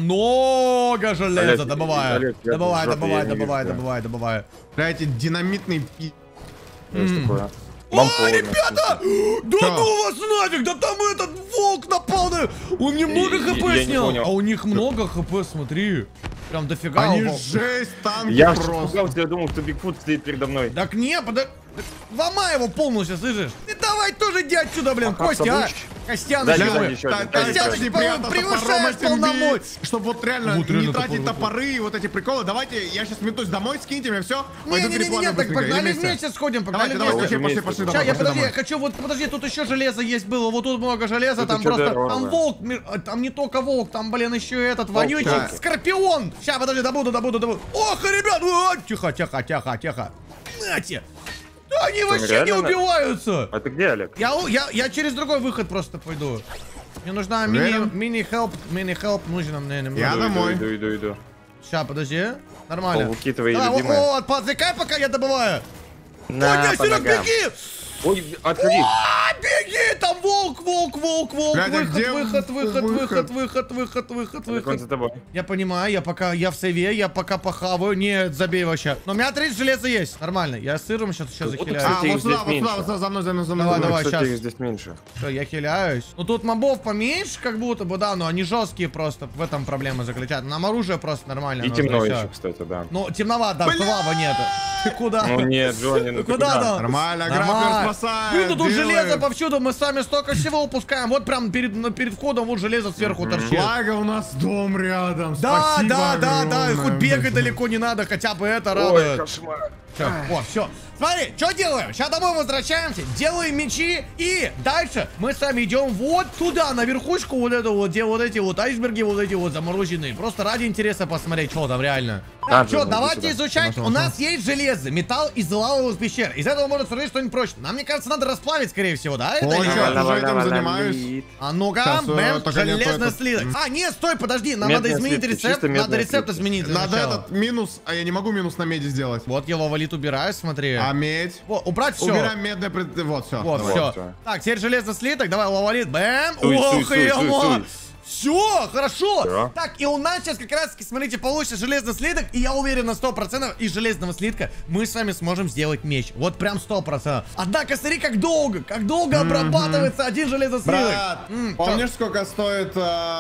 много железа, Олег, добываю. Олег, я Добывай, в жопе, добывай, я не добывай, вижу, да. добывай, добывай. Бля, эти динамитные пи... Есть такое. О, Бампованное. ребята! Да Что? ну вас нафиг! Да там этот волк напал на... Он мне много Я- хп я не снял. понял. А у них много хп, смотри. Прям дофига. Они упал. жесть, танки Я просто. испугался, я думал, что Бигфут стоит передо мной. Так не, подожди. Ломай его полностью, слышишь? Ты давай тоже иди отсюда, блин, Ага, Костя, а! собачь. Костяныч, Сзади, мой. сзади еще один, Та- сзади Костяныч, еще один. неприятно превышаешь топором этим полномочия. бить, чтобы вот реально Вот не реально тратить топор. топоры и вот эти приколы. Давайте, я сейчас метусь домой, скиньте мне все. Не-не-не, так погнали вместе сходим, погнали Давайте, давайте, вместе. пошли, пошли, пошли Ща, домой, Сейчас, я пошли подожди, я домой. хочу, вот, подожди, тут еще железо есть было, вот тут много железа, Это там чё просто, дорого? там волк, ми- а, там не только волк, там, блин, еще этот вонючий да. скорпион. Сейчас, подожди, добуду, добуду, добуду. Ох, ребят, о, тихо, тихо, тихо, тихо. Нате. Да они вообще не реально на- убиваются. А ты где, Олег? Я, у- я, я через другой выход просто пойду. Мне нужна мини, Уверен? мини-хелп, мини-хелп нужен мне немного. Я Иду, домой. Иду, иду, иду. Сейчас, подожди. Нормально. Пауки твои Давай, любимые. вот, подвлекай, пока я добываю. На, Ой, по Серег, ногам. беги! Ой, отходи. А, беги! Там волк, волк, волк, волк, Блядь, а выход, где выход, выход, выход? выход, выход, выход, выход, Так он выход. за тобой. Я понимаю, я пока, я в сейве, я пока похаваю. Нет, забей вообще. Но у меня тридцать железа есть, нормально. Я сыром сейчас еще Вот, захиляюсь. А, кстати, вот их сюда, здесь вот сюда, меньше. вот сюда, за мной, за мной, за мной. Давай, за мной. давай. Кстати, щас. их здесь меньше. Все, я хиляюсь. Ну тут мобов поменьше, как будто бы, да, но они жесткие просто. В этом проблема заключается. Нам оружие просто нормально. И нужно, темно всё. еще, кстати, да. Ну, темновато, да, лава нету. Ты куда? Ну нет, Джонни, ну ты Куда куда? там? Нормально, Нормально. граббер спасает. Блин, ну тут делает. железо повсюду, мы сами столько всего упускаем. Вот прям перед, ну, перед входом вот железо сверху торчит. Благо у нас дом рядом. Да, Спасибо да, да, да, огромное. хоть бегать далеко не надо, хотя бы это Ой, радует. кошмар. Всё, о, все. Смотри, что делаем? Сейчас домой возвращаемся, делаем мечи, и дальше мы сами идем вот туда, на верхушку, вот эту вот, где вот эти вот айсберги, вот эти вот замороженные. Просто ради интереса посмотреть, что там реально. Да, Что, Джон, давайте иди сюда. изучать. Нашел, У нашел. нас есть железо, металл из лавовых пещер. Из этого можно строить что-нибудь прочное. Нам, мне кажется, надо расплавить, скорее всего, да? Это Ой, или я чё? уже Давай, этим давай, занимаюсь. давай. А ну-ка, Сейчас, э, мэм, только нету железный этот- слиток. А, нет, стой, подожди, нам Медные надо изменить слитки, рецепт. чисто Надо медные рецепт слитки. изменить для Надо начала. этот минус, а я не могу минус на меди сделать. Вот я лавалит убираю, смотри. А медь? Во, убрать все. Убираем медное пред... Вот, все. Вот, давай. все. Вот, всё. Так, теперь железный слиток. Давай, лавалит. Бэм. Суй, суй, Ох, суй, суй, ё-мо. суй. Все, хорошо. Всё. Так, и у нас сейчас как раз таки, смотрите, получится железный слиток. И я уверен на сто процентов из железного слитка мы с вами сможем сделать меч. Вот прям сто процентов. Однако, смотри, как долго, как долго обрабатывается один железный слиток. Брат, М, помнишь, сколько стоит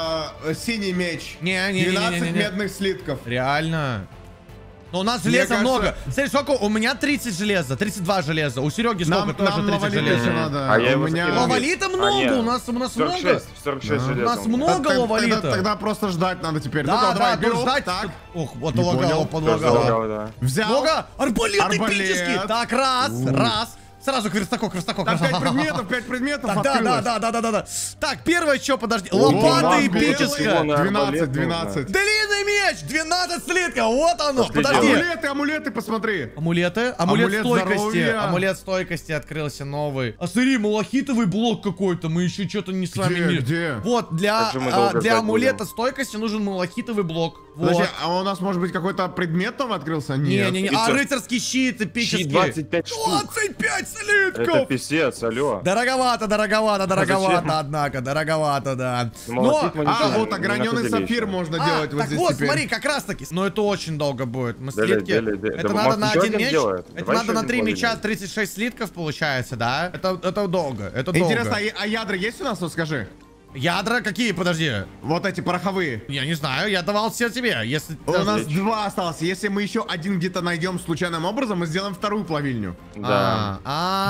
э, синий меч? Не-не-не-не-не-не. двенадцать медных слитков. Реально. Но у нас Мне железа кажется- много. Смотри, сколько? У меня тридцать железа, тридцать два железа. У Сереги сколько? Нам, Тоже нам тридцать лавалита железа. еще надо. А я У его меня... закинул. Лавалита А, много, нет. у нас, у нас сорок много. шесть, сорок шесть У железа. нас у меня. много Тогда- лавалита. Тогда, тогда просто ждать надо теперь. Да, Ну-ка, да, давай, тут беру. ждать. Так, Ох, вот Не лагало, понял. подлагало. Разлагал, да. взял. Много. Арбалет Арбалет. эпический. Так, раз, раз. Сразу к верстаку, к верстаку. Там пять предметов, пять предметов Так, да, открылось. да, да, да, да, да. Так, первое, что, подожди. О, Лопата нам эпическая. было всего на двенадцать, арбалет двенадцать. Длинный меч, двенадцать слитков, вот оно. Пошли Подожди. делать. Амулеты, амулеты, посмотри. Амулеты? Амулет, Амулет стойкости. здоровья. Амулет стойкости открылся новый. А смотри, малахитовый блок какой-то. Мы еще что-то не с вами Где, не... где? Вот, для, Как же мы а, долго для ждать амулета будем? стойкости нужен малахитовый блок. Вот. Подожди, а у нас может быть какой-то предмет там открылся? Нет. Не-не-не, а рыцарский щит эпический. Щит двадцать пять штук. двадцать пять слитков! Это писец, алло. Дороговато, дороговато, дороговато, зачем? однако, дороговато, да. Молотить мы Но... ничего А, не- вот не ограненный находили сапфир еще. можно А, делать вот так здесь вот, теперь. смотри, как раз таки. Но это очень долго будет. Мы Дали, слитки. дали, дали. Это Да, надо может, на еще один один меч. делает? Это Давай надо еще на один три половину. меча тридцать шесть слитков получается, да? Это, это долго, это Интересно, долго. а, а ядра есть у нас, вот скажи? Ядра какие, подожди? Вот эти пороховые. Я не знаю, я давал все тебе. Если... У нас Отлично. два осталось. Если мы еще один где-то найдем случайным образом, мы сделаем вторую плавильню. Да. А,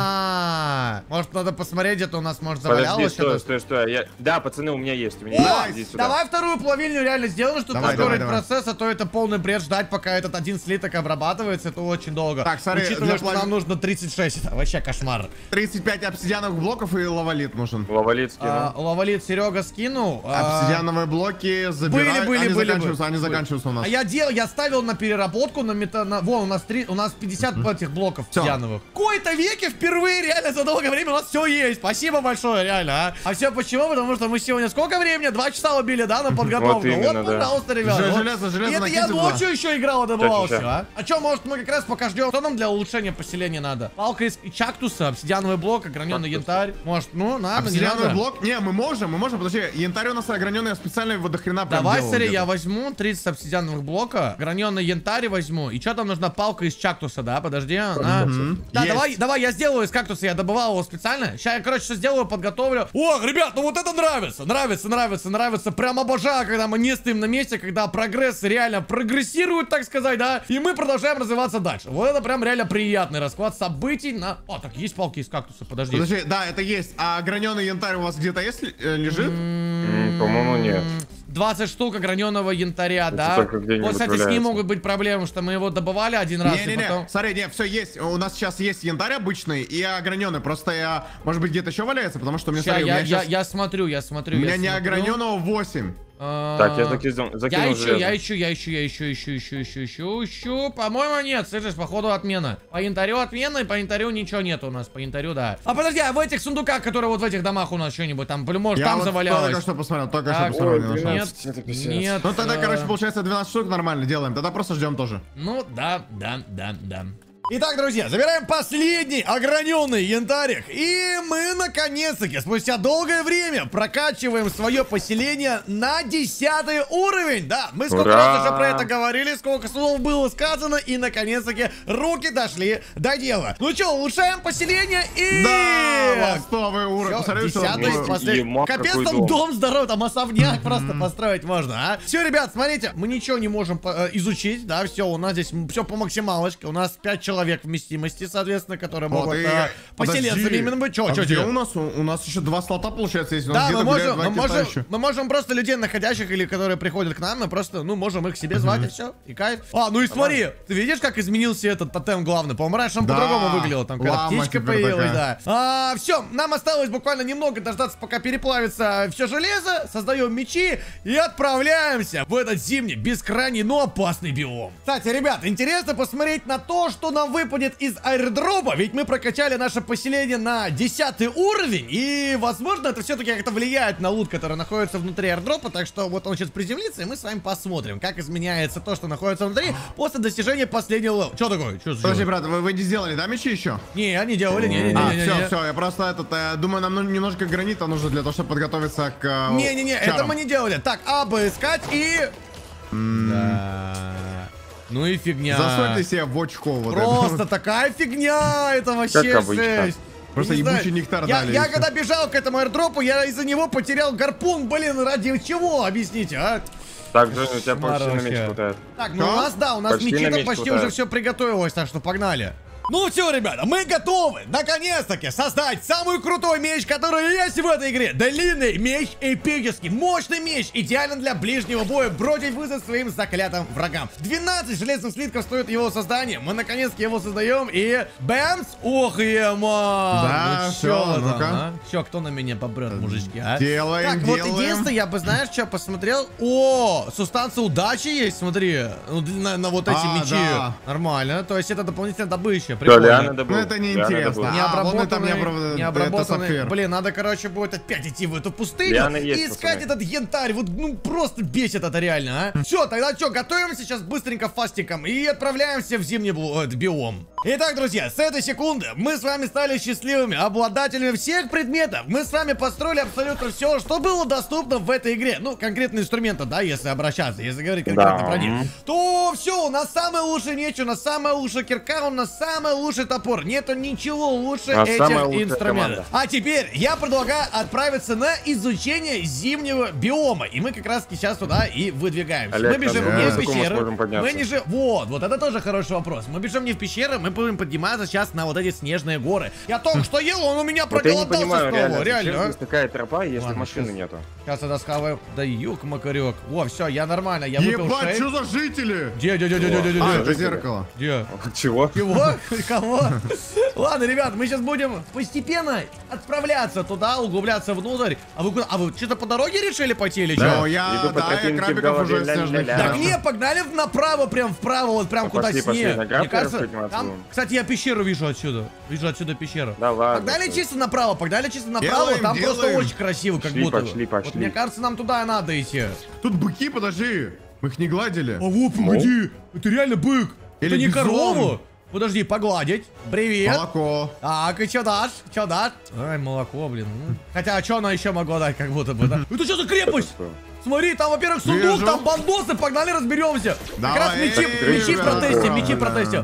а, может надо посмотреть, где-то у нас может Подожди, завалялось стой, что-то. стой, стой. Я... Да, пацаны, у меня есть. У меня О, есть. Иди сюда. давай вторую плавильню реально сделаем, чтобы Давай, ускорить давай, давай. процесс, а то это полный бред ждать, пока этот один слиток обрабатывается, это очень долго. Так, смотри, Учитывая, для что плави- нам нужно тридцать шесть, это вообще кошмар. тридцать пять обсидиановых блоков и лавалит нужен. Лавалицкий, А, ну. Лавалит Серега скинул. а, Обсидиановые блоки забирай. Были, были, они были, заканчиваются, были. они заканчиваются у нас. А я делал, я ставил на переработку на мета, на, вон у нас три, у нас пятьдесят этих блоков Всё. обсидиановых. В кои-то веке впервые реально за долгое время у нас все есть. Спасибо большое, реально, а. А все почему? Потому что мы сегодня сколько времени? Два часа убили, да, на подготовку. Вот именно, да. пожалуйста, ребята. Же- вот. железо, железо И это я накиньте туда. ночью еще играл и добывал Ща, ща, все, а. А что, может, мы как раз пока ждем, что нам для улучшения поселения надо? Палка из чактуса, обсидиановый блок, ограненный Кактус. янтарь. Может, ну, надо, не Обсидиановый надо. блок? Не, мы можем, мы можем. Подожди, янтарь у нас ограненный, я специально его до хрена прям Давай, делал смотри, где-то. я возьму тридцать обсидиановых блока, граненый янтарь возьму. И что там нужна палка из чактуса, да? Подожди, она... Да, Есть. давай, давай, я сделаю из кактуса, я добывал его специально. Сейчас я, короче, что сделаю, подготовлю. О, ребят, ну вот это нравится, нравится, нравится, нравится. Прям обожаю, когда мы не стоим на месте, когда прогресс реально прогрессирует, так сказать, да? И мы продолжаем развиваться дальше. Вот это прям реально приятный расклад событий на... О, так, есть палки из кактуса, подожди. Подожди, да, это есть. А ограненный янтарь у вас где-то есть, э, лежит? М, По-моему, нет. двадцать штук ограненного янтаря, да? только где-нибудь Вот, кстати, с ним валяется. могут быть проблемы, что мы его добывали один раз, и Не-не-не, потом... смотри, не, все есть. У нас сейчас есть янтарь обычный и ограненный. Просто я, может быть, где-то еще валяется, потому что у меня, Ща, смотри, у я, меня я, щас- я смотрю, я смотрю. у я меня не смотрю. ограненного восемь. А, Так, я закинул, закинул Я ищу, железо. я ищу, я ищу, я ищу, ищу, ищу, ищу, ищу, ищу. По-моему, нет, слышишь, походу отмена. По янтарю отмена, и по янтарю ничего нет у нас. По янтарю, да. А подожди, а в этих сундуках, которые вот в этих домах у нас что-нибудь там, может, Я там вот завалялось? только что посмотрел, только Так, что посмотрел, ой, не нашел. Нет, это писец. нет. Ну тогда, э, короче, получается двенадцать штук нормально делаем. Тогда просто ждем тоже. Ну, да, да, да, да. Итак, друзья, забираем последний ограненный янтарик. И мы, наконец-таки, спустя долгое время прокачиваем свое поселение на десятый уровень. Да, мы сколько Ура! раз уже про это говорили, сколько слов было сказано. И, наконец-таки, руки дошли до дела. Ну что, улучшаем поселение и... Да, ластовый уровень. Всё, Посмотри, что десятый, там. последний. Ема, Капец, какой там дом. дом здоровый, там особняк просто построить можно, а? Все, ребят, смотрите, мы ничего не можем э, изучить, да, все, у нас здесь все по максималочке, у нас пять человек вместимости, соответственно, которые Вот, могут и- э, поселенцами подожди. именно быть. Че, А че, где че? у нас? У, у нас еще два слота, получается, есть. У нас Да, мы где-то гуляют можем, мы, два кита можем, еще. мы можем просто людей, находящих или которые приходят к нам, мы просто, ну, можем их к себе звать, и все, и кайф. А, ну и смотри, ты видишь, как изменился этот тотем главный? По-моему, раньше он Да, по-другому выглядел, там какая-то лама птичка теперь появилась, такая. да. А, все, нам осталось буквально немного дождаться, пока переплавится все железо, создаем мечи и отправляемся в этот зимний, бескрайний, но опасный биом. Кстати, ребят, интересно посмотреть на то, что нам выпадет из аирдропа, ведь мы прокачали наше поселение на десятый уровень, и, возможно, это все-таки как-то влияет на лут, который находится внутри аирдропа, так что вот он сейчас приземлится, и мы с вами посмотрим, как изменяется то, что находится внутри после достижения последнего левела. Что такое? Что за Подожди, дело? брат, вы, вы не сделали, да, мечи еще? Не, они делали, не, не, не, А, не, все, не. все, я просто этот, э, думаю, нам ну- немножко гранита нужно для того, чтобы подготовиться к э, Не-не-не, это чарам. мы не делали. Так, обыскать и... Да. Ну и фигня. Засуньте себе в очко вот Просто это. такая фигня, это вообще Как обычно. жесть. Просто Не ебучий знаю, нектар я, дали, я и всё. когда бежал к этому аирдропу, я из-за него потерял гарпун, блин, ради чего, объясните, а? Так, Женя, у тебя Кошмар почти на меч вообще. хватает. Так, ну Что? у нас, да, у нас Почти на Никита меч почти хватает. уже все приготовилось, так что погнали. Ну все, ребята, мы готовы, наконец-таки, создать самый крутой меч, который есть в этой игре. Длинный меч эпический, мощный меч, идеален для ближнего боя, бросить вызов своим заклятым врагам. двенадцать железных слитков стоит его создание, мы наконец-таки его создаем и... Бэмс! Ох, ема! Да, ну всё, чё там, ну-ка. а? Чё, кто на меня попрет, мужички, а? Делаем, Так, вот делаем. единственное, я бы, знаешь, что посмотрел? О, субстанция удачи есть, смотри, ну, на, на вот эти А, мечи. да. Нормально, то есть это дополнительная добыча. прикольно. Лиана добыл. Ну это Лиана неинтересно. добыл. А, Необработанный, вон это мне обраб- необработанный. это сапфир. Блин, надо, короче, будет опять идти в эту пустыню Лиана и есть, искать пацаны. этот янтарь. Вот, ну, просто бесит это реально, а. Все, тогда что, готовимся сейчас быстренько фастиком и отправляемся в зимний бу- э, биом. Итак, друзья, с этой секунды мы с вами стали счастливыми обладателями всех предметов. Мы с вами построили абсолютно все, что было доступно в этой игре. Ну, конкретные инструменты, да, если обращаться, если говорить конкретно Да. про них. То все, у нас самый лучший меч, у нас самая лучшая кирка, у нас самый лучший топор. Нету ничего лучше А самая этих лучшая инструментов. команда. А теперь я предлагаю отправиться на изучение зимнего биома. И мы как раз сейчас туда и выдвигаемся. Олег, мы бежим а не в высоко мы пещеры. сможем подняться? Мы не же... Вот, вот это тоже хороший вопрос. Мы бежим не в пещеры, мы будем подниматься сейчас на вот эти снежные горы. Я только что ел, он у меня Вот я не проголодался понимаю, снова. реально, Реально, зачем а? здесь такая тропа, если Ладно, машины сейчас. нету? Сейчас я доскаваю. Да юг, макарек. О, все, я нормально, я выпил Ебать, шейк. что за жители? Где, где, где, где, где, где, А, где? это зеркало. Где? Чего? Чего? Кого? Ладно, ребят, мы сейчас будем постепенно отправляться туда, углубляться внутрь. А вы куда? А вы что-то по дороге решили пойти или Да, что? я, Иду по да, я тропинке в крабиков голове, уже снежных. ля-ля-ля. Так херачу. не, погнали направо, прям вправо, вот прям Ну, куда пошли, пошли, снег. на Мне грабли кажется, подниматься там, будем. кстати, я пещеру вижу отсюда. Вижу отсюда пещеру. Да ладно. Погнали всё. чисто направо, погнали чисто направо, Делаем, там просто делаем. очень красиво, как Пошли, будто. пошли, Вот пошли. мне кажется, нам туда и надо идти. Тут быки, подожди. Мы их не гладили. А вот, погоди, это реально бык. Или это не бизон. корову. Подожди, погладить. Привет. Молоко. Так, и чё дашь? Чё дашь? Ай, молоко, блин. ну. Хотя, а чё она еще могла дать, как будто бы, да? Это что за крепость? Что? Смотри, там, во-первых, сундук, Вижу. там бандосы, погнали, разберемся. Как Давай, раз мечи, эй, мечи ребята, протестим, мечи правильно. протестим.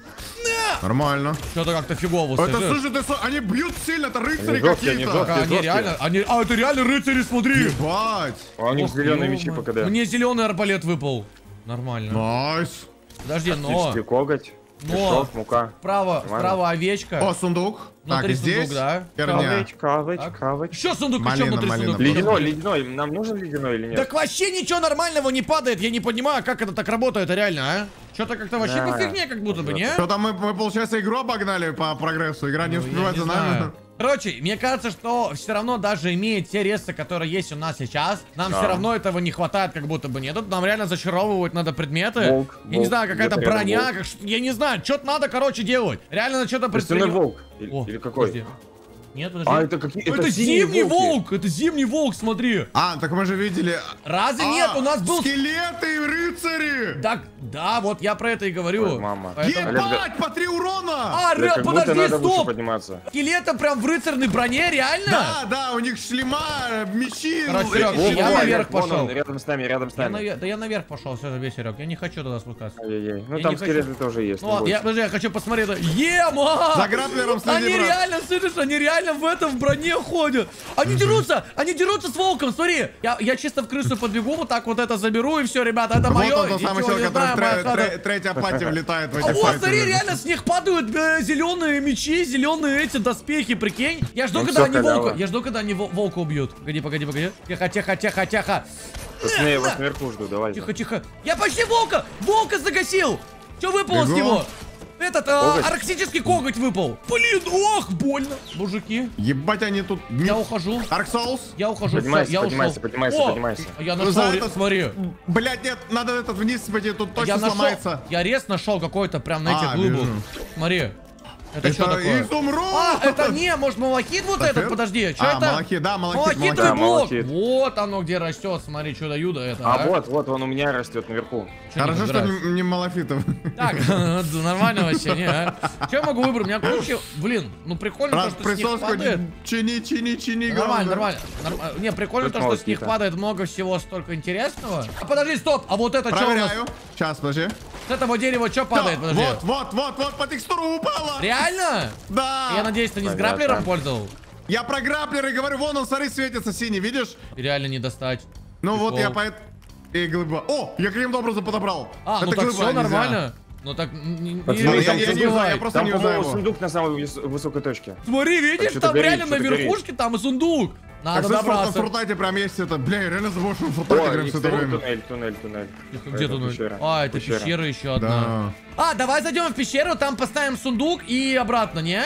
Нормально. Что-то как-то фигово, Это, слышишь? слушай, ты, со- они бьют сильно, это рыцари Они жесткие, они какие-то. жесткие. Они жесткие. реально, они, а это реально рыцари, смотри. Ебать. А у них Ох, зеленые ё-моё. мечи по КД. Мне зеленый арбалет выпал. Нормально. Найс. Подожди, но Птички, коготь, Но. пешок, мука. справа, Нормально. справа овечка. О, сундук. Так, Внутри и здесь сундук, да. херня. Кавыч, кавыч, Так. кавыч. Еще сундук, еще Малина, внутри малина. сундука. Ледяной, ледяной. Нам нужен ледяной или нет? Так вообще ничего нормального не падает, я не понимаю, как это так работает реально, а? Что-то как-то вообще Да. по фигне, как будто бы, не? Что там мы, мы, получается, игру обогнали по прогрессу. Игра не Ну, я успевает не за знаю. нами. Короче, мне кажется, что все равно даже имея те ресурсы, которые есть у нас сейчас, нам Да. все равно этого не хватает, как будто бы нет. Тут нам реально зачаровывать надо предметы. Волк, я не волк, знаю, какая-то где-то рядом броня, волк. как, что- я не знаю, что-то надо, короче, делать. Реально надо что-то Костяной предпринимать. волк. Или, О, или какой? подожди. Нет, подожди. А, это какие? Это, зимний волки. волк, это зимний волк, смотри. А, так мы же видели... Разве А, нет, у нас был... скелеты и рыцари! Так, да, вот я про это и говорю. Ой, мама. Поэтому- Ебать, по три урона! А, Да, ре- как будто подожди, надо выше стоп! подниматься. Скелеты прям в рыцарной броне, реально? Да, да, у них шлема, мечи. Короче, ну, Серег, эти Вон, я щиты. вон, наверх вон пошел. он, рядом с нами, рядом с Я нами. навер- Да я наверх пошел, все, весь, Серег, я не хочу туда спускаться. Ай-яй-яй. Ну Я там не хочу. скелеты тоже есть. Ну не ладно, я, бойся. подожди, я хочу посмотреть. это. Ема! За граплером следи, Они брат. реально, слышишь, они реально в этом в броне ходят. Они дерутся, они дерутся с волком, смотри. Я, я чисто в крысу подбегу, вот так вот это заберу и все, ребята, это Вот мое. он тот самый ничего человек, не знаю, который в моя тре- хата. тре- третья пати влетает в А эти вот, файты. смотри, реально с них падают э, зеленые мечи, зеленые эти доспехи, прикинь. Я жду, Ну когда всё, они волка, халява. я жду, когда они вол- волка убьют. Погоди, погоди, погоди. Тихо, тихо, тихо, тихо. Пацаны, я вас наверху жду, давайте. Тихо, тихо. Я почти волка! Волка загасил! Что выпало с Бегом. него? Этот а, Коготь? арктический коготь выпал. Блин, ох, больно. Мужики, Ебать, они тут... я ухожу. Dark Souls? Я ухожу. Поднимайся, всё, я поднимайся, ушел. поднимайся, О, поднимайся. Я За нашел, этот- смотри. Блять, нет, надо этот вниз пойти, тут точно Я нашел, сломается. я рез нашел какой-то прям на этих А, глыбах. вижу. Смотри. Это, что такое? изумруд! А, это не, может, малахит вот Сапфир? этот? Подожди, что А, это? малахит, да, малахит, Малахитовый малахит. блок. Да, малахит. Вот оно где растет, смотри, чудо-юдо это. А вот, вот он у меня растет наверху. Чё не Хорошо, что выбирать? не, не малафитов. Так, нормально вообще, не, а? Что я могу выбрать? У меня куча, блин, ну прикольно то, Раз что снег присоску падает. чини, чини, чини. Нормально, главное. нормально. Норм- Не, прикольно Тут то, что молодцы, снег да. падает, много всего столько интересного. А подожди, стоп, а вот это что у нас? Проверяю. Сейчас, подожди. С этого дерева что падает, Да, подожди? Вот, вот, вот, вот, по текстуру упало. Реально? Да. Я надеюсь, ты не с Понятно. граплером пользовал? Я про граплеры говорю, вон он, смотри, светится синий, видишь? И реально не достать. Ну вот Прикол. я по... И глыба. О, я каким-то образом подобрал. А, Это ну так глыба, все нельзя. нормально. Ну так, н- н- Пацаны, не- я- не я не забывай. знаю, я просто Там, не узнаю по-моему, его. сундук на самой выс- высокой точке. Смотри, видишь, что-то там горит, реально на что-то горит. верхушке там и сундук. Так, Надо слышь, в добраться. Фортнайте прям есть это. Бля, я реально забыл, что в Фортнайте О, играем и все это кстати, время. туннель, туннель, туннель. Тихо, где Это тут? пещера. А, это Пещера. пещера еще одна. Да. А, давай зайдем в пещеру, там поставим сундук и обратно, не?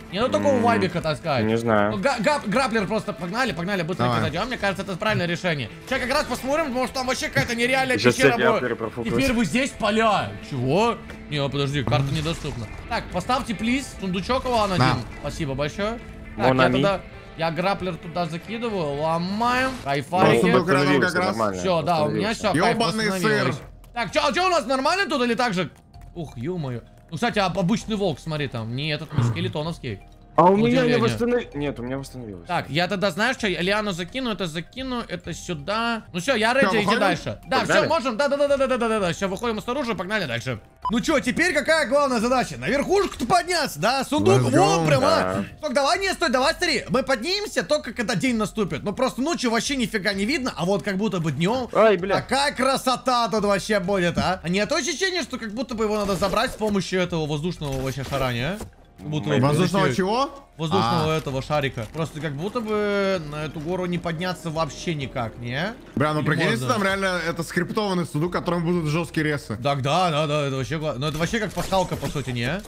Не, ну такого вайбика таскать. Не знаю. Ну, га- га- граплер просто погнали, погнали, быстренько Давай. зайдем. Мне кажется, это правильное решение. Сейчас как раз посмотрим, может там вообще какая-то нереальная Сейчас пещера всякие будет. апперы профукают. Теперь вы здесь поля. Чего? Не, подожди, карта недоступна. Так, поставьте, плиз, сундучок вон один. На. Спасибо большое. Так, я Монами. туда... Я граплер туда закидываю, ломаем. Ну, Кайфарики. сундук рядом Восстановился, как раз. нормально, Все, да, у меня все, восстановился. кайф Ёбаный восстановилось. сыр. Так, что, у нас нормально тут или так же? Ух, ё-моё. Ну, кстати, а обычный волк, смотри, там, не этот, не скелетоновский. А у меня не Удивление. восстановилось. Нет, у меня восстановилось. Так, я тогда, знаешь что, Лиану закину, это закину, это сюда. Ну все, я рейди, иди выходим? дальше. Да, Погнали? все, можем, да-да-да-да-да-да-да. Все, выходим снаружи, погнали дальше. Ну что, теперь какая главная задача? На верхушку-то подняться, да? Сундук, Let's вон go. прямо. Да. Так, давай, не стой, давай, смотри. Мы поднимемся только когда день наступит. Ну просто ночью вообще нифига не видно, а вот как будто бы днем. Ай, бля. Какая красота тут вообще будет, а? А нет ощущения, что как будто бы его надо забрать с помощью этого воздушного вообще шарания, а? Как будто бы Воздушного прилетит. чего? Воздушного А. этого шарика. Просто как будто бы на эту гору не подняться вообще никак, не? Бля, ну Или прикиньте, можно? там реально это скриптованный сундук, в котором будут жесткие ресы. Так, да, да, да, это вообще, гла- ну это вообще как пасхалка, по сути, не?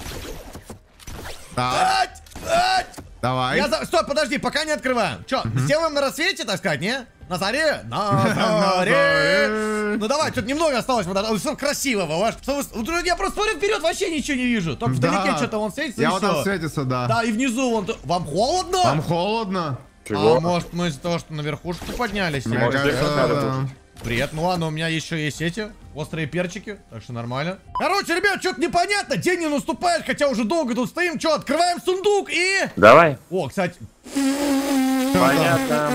Так, Ать! Ать! давай. Я за... Стой, подожди, пока не открываем. Че, сделаем на рассвете, так сказать, не? На заре? На На заре! заре. Ну давай, тут немного осталось, вот это- что красивого, ваш. Что вы- вот Я просто смотрю вперед, вообще ничего не вижу. Только вдалеке Да. что-то вон светится, и Я вот там всё. светится, да. Да, и внизу вон... то- Вам холодно? Там холодно. Чего? А может мы из-за того, что на верхушку поднялись? Мне Может, кажется, здесь надо да. Привет, ну ладно, у меня еще есть эти острые перчики, так что нормально. Короче, ребят, что-то непонятно, день не наступает, хотя уже долго тут стоим. Что, открываем сундук и... Давай. О, кстати, Понятно.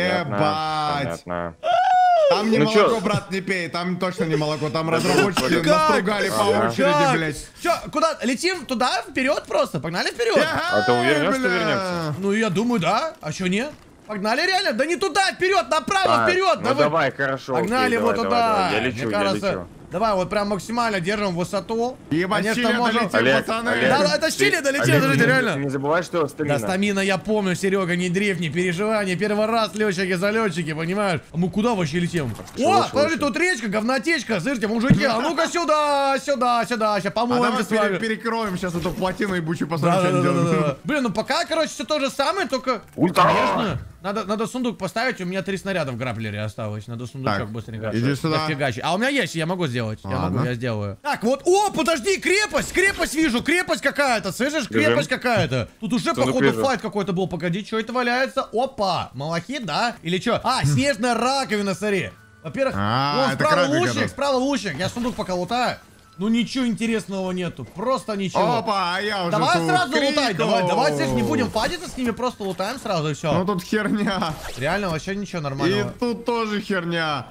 Ебать. Понятно. Там не Ну молоко, чё? брат, не пей. Там точно не молоко. Там разработчики Как? настругали по Ага. очереди, блядь. Че, куда? Летим туда, вперед просто, погнали вперед. А ты уверен, Ай, что бля. вернемся? Ну, я думаю, да, а что нет? Погнали реально, да не туда, вперед, направо, А, вперед, ну давай. давай, хорошо. Погнали окей, вот давай, туда. давай, давай. Я лечу, Мне я кажется, лечу. давай вот прям максимально держим высоту. Ебать, Конечно, Чили можем- долетел, Олег, пацаны. Олег, Да, да, это с Чили ты- долетел, Олег, подождите, не- реально. Не забывай, что Да, стамина. стамина я помню, Серега, не дрейф, не переживай, не первый раз летчики-залетчики, понимаешь? А мы куда вообще летим? Чего, О, чего, подожди, чего? тут речка, говнотечка, слышите, мужики, а ну-ка сюда, сюда, сюда, сейчас А помоемся давай с вами. пере- перекроем сейчас эту плотину и бучу Да, посмотрим, да, что да, они да, да, делают. да. Блин, ну пока, короче, все то же самое, только... Ультра! Конечно, надо, надо сундук поставить, у меня три снаряда в граплере осталось, надо сундучок Так, быстренько. иди сюда. Дофигачить. А у меня есть, я могу сделать, я Ладно. могу, я сделаю. Так, вот, о, подожди, крепость, крепость вижу, крепость какая-то, слышишь, крепость какая-то. Тут уже, Сундук походу, вижу. файт какой-то был, погоди, что это валяется? Опа, малахит, да? Или что? А, снежная раковина, смотри. Во-первых, А, вон это справа крабик лучник, этот. справа лучник, я сундук пока лутаю. Ну ничего интересного нету, просто ничего. Опа, а я уже Давай тут сразу лутать, крикнул. давай, давай, Сереж, не будем фадиться с ними, просто лутаем сразу и все. Ну тут херня. Реально вообще ничего И нормального. тут тоже херня.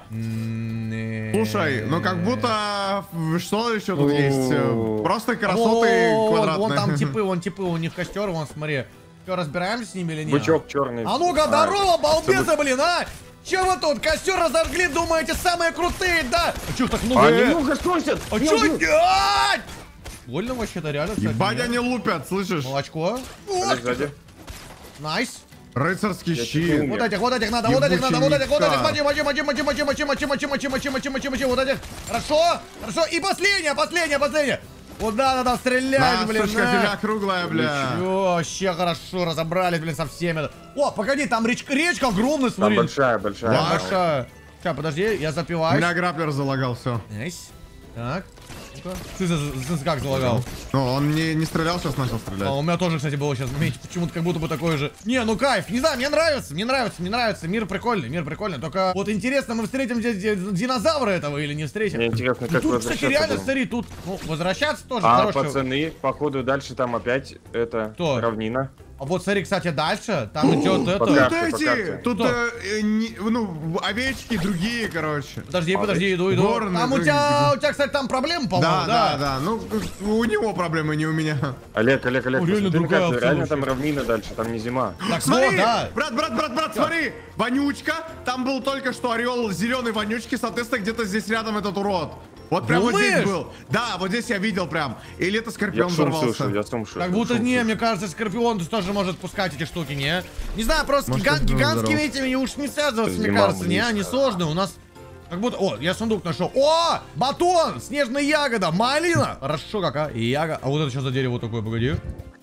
М, Слушай, ну как будто... в- Что еще тут О. есть? Просто красоты Вон, квадратные. вон там типы, вон типы, у них костер, вон смотри. Что, разбираемся с ними или нет? Бычок черный. А ну-ка, здорово, балбесы, блин, а! Че вы тут, костер разожгли, думаете, самые крутые, да? А чё их так много? А, э? немного сносят. А Не чё убью. делать? Больно вообще-то, реально, кстати. Ебать, нет? они лупят, слышишь? Молочко. Олег, Вот, сзади. найс. Rыцарский Я щит. чуть не умер. Вот этих, вот этих надо, вот этих Ебучий надо, вот этих, вот этих, Ника. мочи, мочи, мочи, мочи, мочи, мочи, мочи, мочи, мочи, мочи, мочи, мочи, мочи, вот этих. Хорошо, хорошо, и последняя, последняя, последняя. Вот да, надо стрелять, На, блин, сучка, на. земля круглая, бля. Чё, вообще хорошо, разобрались, блин, со всеми. О, погоди, там речка, речка огромная, Там смотри. большая, большая. Да, Да. большая. Сейчас, подожди, я У запиваюсь. меня граплер залагал, все. Найс. Так. Ну-ка. Ты, за- за- за- как залагал? Ну, он не, не стрелял, сейчас начал А, стрелять. у меня тоже, кстати, было сейчас. Видите, почему-то как будто бы такое же. Не, ну кайф. Не знаю, мне нравится, мне нравится, мне нравится. Мир прикольный, мир прикольный. Только вот интересно, мы встретим здесь ди- динозавра этого или не встретим? Мне интересно, Ну, как тут, кстати, возвращаться реально, будем. смотри, тут, ну, возвращаться тоже А, хорошее. пацаны, походу, дальше там опять это Кто? равнина. А вот смотри, кстати, дальше, там идет это. Пока. Тут карте, по эти, карте. тут, Кто? э, э, не- ну, овечки другие, короче. Подожди, А, подожди, иду, иду. горные Там у другие. тебя, у тебя, кстати, там проблемы, по-моему, Да, да, да, ну, у него проблемы, не у меня. Олег, Олег, Олег, О, реально посмотри на другая карту, опция реально вообще. там равнина дальше, там не зима. Так Смотри, вот, да. брат, брат, брат, брат, смотри, вонючка, там был только что орел зеленой вонючки, соответственно, где-то здесь рядом этот урод. Вот прям вот здесь Думаешь? был. Да, вот здесь я видел прям. Или это Я скорпион шум взорвался. слышу, я шум слышу. Как будто шум не, слышу. мне кажется, Скорпион тоже может пускать эти штуки, не? Не знаю, просто Может, гига- это гигантскими здорово. этими уж не связываться, мне Зима кажется, не? близко. Они сложные, у нас... Как будто... О, я сундук нашел. О, батон, снежная ягода, малина. Хорошо, какая ягода. А вот это что за дерево такое, погоди.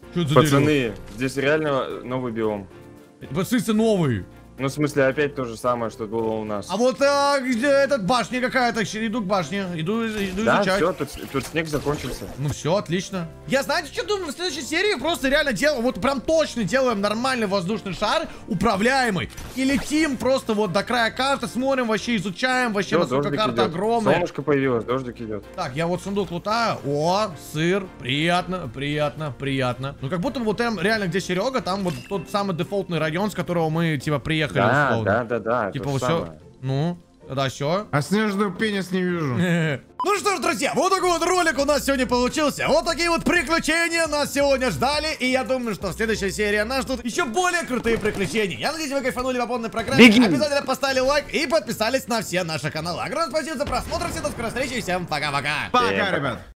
Что это за Пацаны, дерево? здесь реально новый биом. Пацаны, новый. Ну, в смысле, опять то же самое, что было у нас. А вот а, где этот башня какая-то? Иду к башне. Иду, иду Да, изучать. все, тут, тут снег закончился. Ну все, отлично. Я, знаете, что думаю? В следующей серии просто реально делаем, вот прям точно делаем нормальный воздушный шар, управляемый. И летим просто вот до края карты, смотрим, вообще изучаем, вообще Всё, насколько дождик карта идет. огромная. Солнышко появилось, дождик идет. Так, я вот сундук лутаю. О, сыр. Приятно, приятно, приятно. Ну как будто вот там реально, где Серега, там вот тот самый дефолтный район, с которого мы, типа, приехали Да, условно. да, да, да. Типа то вот же все. самое. Ну, да, все. А снежную пенис не вижу. Ну что ж, друзья, вот такой вот ролик у нас сегодня получился. Вот такие вот приключения нас сегодня ждали. И я думаю, что в следующей серии нас ждут еще более крутые приключения. Я надеюсь, вы кайфанули по полной программе. Беги! Обязательно поставили лайк и подписались на все наши каналы. Огромное спасибо за просмотр. Всем до скорой встречи. Всем пока-пока. Пока, Всем пока. ребят.